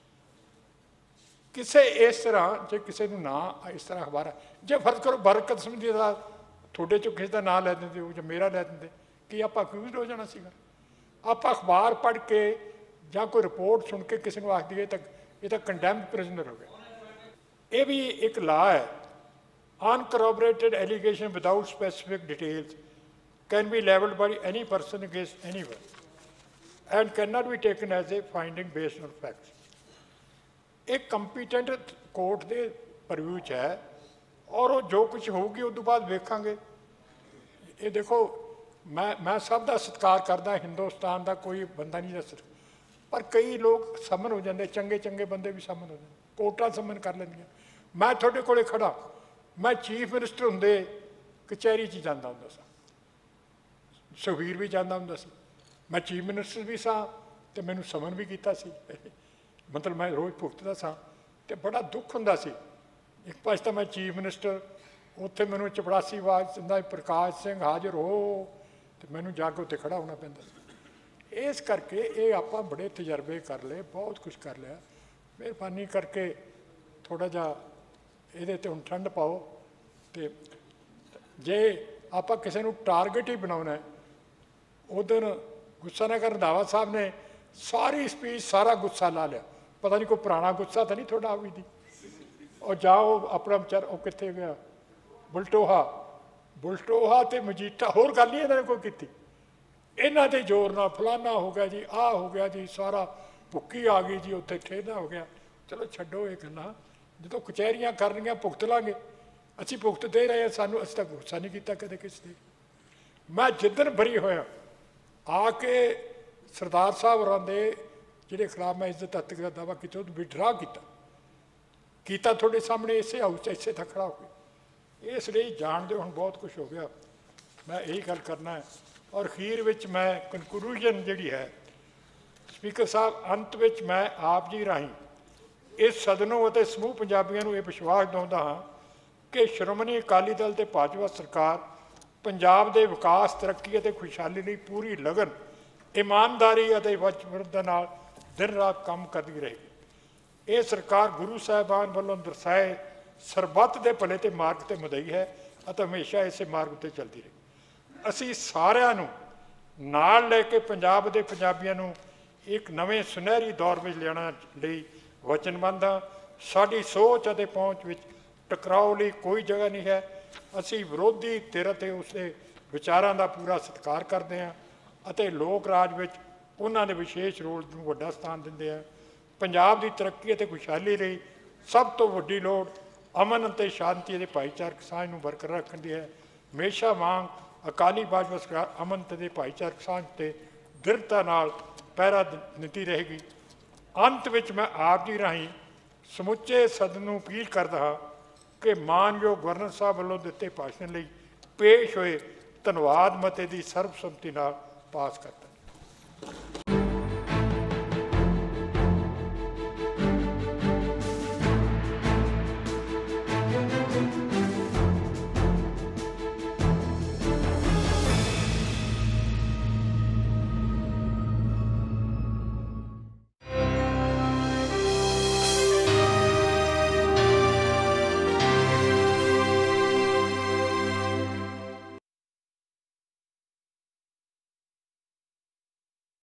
ਕਿਸੇ ਇਸ ਤਰ੍ਹਾਂ ਜੇ ਕਿਸੇ ਨੂੰ ਨਾ ਇਸ ਤਰ੍ਹਾਂ ਅਖਬਾਰ, ਜੇ ਫਰਜ਼ ਕਰੋ ਬਰਕਤ ਸਮਝੀ ਦਾ ਤੁਹਾਡੇ 'ਚੋਂ ਕਿਸੇ ਦਾ ਨਾਂ ਲੈ ਦਿੰਦੇ ਹੋ ਜਾਂ ਮੇਰਾ ਲੈ ਦਿੰਦੇ, ਕੀ ਆਪਾਂ ਅਕਿਊਜ਼ਡ ਹੋ ਜਾਣਾ ਸੀਗਾ? ਆਪਾਂ ਅਖਬਾਰ ਪੜ੍ਹ ਕੇ ਜਾਂ ਕੋਈ ਰਿਪੋਰਟ ਸੁਣ ਕੇ ਕਿਸੇ ਨੂੰ ਆਖ ਦਈਏ ਤਾਂ ਇਹ ਤਾਂ ਕੰਡੈਮਡ ਪ੍ਰਿਜ਼ਨਰ ਹੋ ਗਿਆ। ਇਹ ਵੀ ਇੱਕ ਲਾ ਹੈ, uncorroborated allegation without specific details can be levelled by any person against anyone and cannot be taken as a finding based on facts। एक competent court ਦੇ purview 'ਚ ਹੈ, ਔਰ ਉਹ ਜੋ ਕੁਛ ਹੋਊਗੀ ਉਸ ਤੋਂ ਬਾਅਦ ਵੇਖਾਂਗੇ। ਇਹ ਦੇਖੋ, ਮੈਂ ਮੈਂ ਸਭ ਦਾ ਸਤਿਕਾਰ ਕਰਦਾ, ਹਿੰਦੁਸਤਾਨ ਦਾ ਕੋਈ ਬੰਦਾ ਨਹੀਂ ਦੱਸ, ਪਰ ਕਈ ਲੋਕ ਸਮਨ ਹੋ ਜਾਂਦੇ, ਚੰਗੇ ਚੰਗੇ ਬੰਦੇ ਵੀ ਸਮਨ ਹੋ ਜਾਂਦੇ, ਕੋਰਟਾਂ ਸਮਨ ਕਰ ਲੈਂਦੀਆਂ। ਮੈਂ ਤੁਹਾਡੇ ਕੋਲੇ ਖੜਾ, ਮੈਂ ਚੀਫ ਮਿਨਿਸਟਰ ਹੁੰਦੇ ਕਚਹਿਰੀ 'ਚ ਜਾਂਦਾ ਹੁੰਦਾ ਸਾਂ, ਸੁਖਬੀਰ ਵੀ ਜਾਂਦਾ ਹੁੰਦਾ ਸੀ, ਮੈਂ ਚੀਫ ਮਿਨਿਸਟਰ ਵੀ ਸਾਂ ਅਤੇ ਮੈਨੂੰ ਸਮਨ ਵੀ ਕੀਤਾ ਸੀ, ਮਤਲਬ ਮੈਂ ਰੋਜ਼ ਭੁਗਤਦਾ ਸਾਂ, ਅਤੇ ਬੜਾ ਦੁੱਖ ਹੁੰਦਾ ਸੀ। ਇੱਕ ਪਾਸੇ ਤਾਂ ਮੈਂ ਚੀਫ ਮਿਨਿਸਟਰ, ਉੱਥੇ ਮੈਨੂੰ ਚਪੜਾਸੀ ਆਵਾਜ਼ ਦਿੰਦਾ ਪ੍ਰਕਾਸ਼ ਸਿੰਘ ਹਾਜ਼ਰ ਹੋ, ਤੇ ਮੈਨੂੰ ਜਾ ਕੇ ਉੱਤੇ ਖੜਾ ਹੋਣਾ ਪੈਂਦਾ ਸੀ। ਇਸ ਕਰਕੇ ਇਹ ਆਪਾਂ ਬੜੇ ਤਜਰਬੇ ਕਰ ਲਏ, ਬਹੁਤ ਕੁਝ ਕਰ ਲਿਆ। ਮਿਹਰਬਾਨੀ ਕਰਕੇ ਥੋੜ੍ਹਾ ਜਿਹਾ ਇਹਦੇ 'ਤੇ ਹੁਣ ਠੰਡ ਪਾਓ। ਅਤੇ ਜੇ ਆਪਾਂ ਕਿਸੇ ਨੂੰ ਟਾਰਗੇਟ ਹੀ ਬਣਾਉਣਾ, ਉਧਰ ਗੁੱਸਾ ਨਾ ਕਰਨ, ਰੰਧਾਵਾ ਸਾਹਿਬ ਨੇ ਸਾਰੀ ਸਪੀਚ ਸਾਰਾ ਗੁੱਸਾ ਲਾ ਲਿਆ। ਪਤਾ ਨਹੀਂ ਕੋਈ ਪੁਰਾਣਾ ਗੁੱਸਾ ਤਾਂ ਨਹੀਂ ਤੁਹਾਡਾ ਆ ਵੀ ਦੀ। ਉਹ ਜਾਓ ਆਪਣਾ ਵਿਚਾਰ, ਉਹ ਕਿੱਥੇ ਗਿਆ ਬੁਲਟੋਹਾ, ਬੁਲਟੋਹਾ ਅਤੇ ਮਜੀਠਾ, ਹੋਰ ਗੱਲ ਨਹੀਂ ਇਹਨਾਂ ਨੇ ਕੋਈ ਕੀਤੀ। ਇਹਨਾਂ ਦੇ ਜ਼ੋਰ ਨਾਲ ਫਲਾਨਾ ਹੋ ਗਿਆ ਜੀ, ਆਹ ਹੋ ਗਿਆ ਜੀ, ਸਾਰਾ ਭੁੱਕੀ ਆ ਗਈ ਜੀ, ਉੱਥੇ ਠੇਡਾ ਹੋ ਗਿਆ। ਚਲੋ ਛੱਡੋ ਇਹ ਗੱਲਾਂ, ਜਦੋਂ ਕਚਹਿਰੀਆਂ ਕਰਨੀਆਂ ਭੁਗਤ ਲਾਂਗੇ। ਅਸੀਂ ਭੁਗਤ ਦੇ ਰਹੇ ਹਾਂ, ਸਾਨੂੰ ਅਸੀਂ ਤਾਂ ਗੁੱਸਾ ਨਹੀਂ ਕੀਤਾ ਕਦੇ ਕਿਸੇ ਦੇ। ਮੈਂ ਜਿੱਦਣ ਬਰੀ ਹੋਇਆ ਆ ਕੇ ਸਰਦਾਰ ਸਾਹਿਬ ਹੋਰਾਂ ਦੇ ਜਿਹੜੇ ਖਿਲਾਫ ਮੈਂ ਇੱਜ਼ਤ ਹੱਤਕ ਦਾ ਦਾਅਵਾ ਕੀਤਾ, ਉਹ ਵਿਡਰਾ ਕੀਤਾ ਕੀਤਾ ਤੁਹਾਡੇ ਸਾਹਮਣੇ ਇਸੇ ਹਾਊਸ 'ਚ ਇਸੇ ਤਾਂ ਖੜਾ ਹੋ ਕੇ। ਇਸ ਲਈ ਜਾਣਦੇ ਹੁਣ ਬਹੁਤ ਕੁਛ ਹੋ ਗਿਆ। ਮੈਂ ਇਹੀ ਗੱਲ ਕਰਨਾ ਹੈ। ਔਰ ਅਖੀਰ ਵਿੱਚ ਮੈਂ ਕਨਕਲੂਜਨ ਜਿਹੜੀ ਹੈ, ਸਪੀਕਰ ਸਾਹਿਬ, ਅੰਤ ਵਿੱਚ ਮੈਂ ਆਪ ਜੀ ਰਾਹੀਂ ਇਸ ਸਦਨੋਂ ਅਤੇ ਸਮੂਹ ਪੰਜਾਬੀਆਂ ਨੂੰ ਇਹ ਵਿਸ਼ਵਾਸ ਦਿਵਾਉਂਦਾ ਹਾਂ ਕਿ ਸ਼੍ਰੋਮਣੀ ਅਕਾਲੀ ਦਲ ਅਤੇ ਭਾਜਪਾ ਸਰਕਾਰ ਪੰਜਾਬ ਦੇ ਵਿਕਾਸ, ਤਰੱਕੀ ਅਤੇ ਖੁਸ਼ਹਾਲੀ ਲਈ ਪੂਰੀ ਲਗਨ, ਇਮਾਨਦਾਰੀ ਅਤੇ ਵਚਨਬੱਧਤਾ ਨਾਲ ਦਿਨ ਰਾਤ ਕੰਮ ਕਰਦੀ ਰਹੇਗੀ। ਇਹ ਸਰਕਾਰ ਗੁਰੂ ਸਾਹਿਬਾਨ ਵੱਲੋਂ ਦਰਸਾਏ ਸਰਬੱਤ ਦੇ ਭਲੇ ਦੇ ਮਾਰਗ 'ਤੇ ਮਦਈ ਹੈ ਅਤੇ ਹਮੇਸ਼ਾ ਇਸੇ ਮਾਰਗ ਉੱਤੇ ਚੱਲਦੀ ਰਹੇਗੀ। ਅਸੀਂ ਸਾਰਿਆਂ ਨੂੰ ਨਾਲ ਲੈ ਕੇ ਪੰਜਾਬ ਦੇ ਪੰਜਾਬੀਆਂ ਨੂੰ ਇੱਕ ਨਵੇਂ ਸੁਨਹਿਰੀ ਦੌਰ ਵਿੱਚ ਲਿਆਉਣ ਲਈ ਵਚਨਬੱਧ ਹਾਂ। ਸਾਡੀ ਸੋਚ ਅਤੇ ਪਹੁੰਚ ਵਿੱਚ ਟਕਰਾਓ ਲਈ ਕੋਈ ਜਗ੍ਹਾ ਨਹੀਂ ਹੈ। ਅਸੀਂ ਵਿਰੋਧੀ ਧਿਰ ਅਤੇ ਉਸਦੇ ਵਿਚਾਰਾਂ ਦਾ ਪੂਰਾ ਸਤਿਕਾਰ ਕਰਦੇ ਹਾਂ ਅਤੇ ਲੋਕ ਰਾਜ ਵਿੱਚ ਉਹਨਾਂ ਦੇ ਵਿਸ਼ੇਸ਼ ਰੋਲ ਨੂੰ ਵੱਡਾ ਸਥਾਨ ਦਿੰਦੇ ਹਾਂ। ਪੰਜਾਬ ਦੀ ਤਰੱਕੀ ਅਤੇ ਖੁਸ਼ਹਾਲੀ ਲਈ ਸਭ ਤੋਂ ਵੱਡੀ ਲੋੜ ਅਮਨ ਅਤੇ ਸ਼ਾਂਤੀ ਅਤੇ ਭਾਈਚਾਰਕ ਸਾਂਝ ਨੂੰ ਬਰਕਰਾਰ ਰੱਖਣ ਦੀ ਹੈ। ਹਮੇਸ਼ਾ ਵਾਂਗ ਅਕਾਲੀ ਭਾਜਪਾ ਸਰਕਾਰ ਅਮਨ ਅਤੇ ਭਾਈਚਾਰਕ ਸਾਂਝ 'ਤੇ ਦ੍ਰਿੜਤਾ ਨਾਲ ਪਹਿਰਾ ਦਿੱਤੀ ਰਹੇਗੀ। ਅੰਤ ਵਿੱਚ ਮੈਂ ਆਪ ਜੀ ਰਾਹੀਂ ਸਮੁੱਚੇ ਸਦਨ ਨੂੰ ਅਪੀਲ ਕਰਦਾ ਹਾਂ ਕਿ ਮਾਨਯੋਗ ਗਵਰਨਰ ਸਾਹਿਬ ਵੱਲੋਂ ਦਿੱਤੇ ਭਾਸ਼ਣ ਲਈ ਪੇਸ਼ ਹੋਏ ਧੰਨਵਾਦ ਮਤੇ ਦੀ ਸਰਬਸੰਮਤੀ ਨਾਲ ਪਾਸ ਕਰ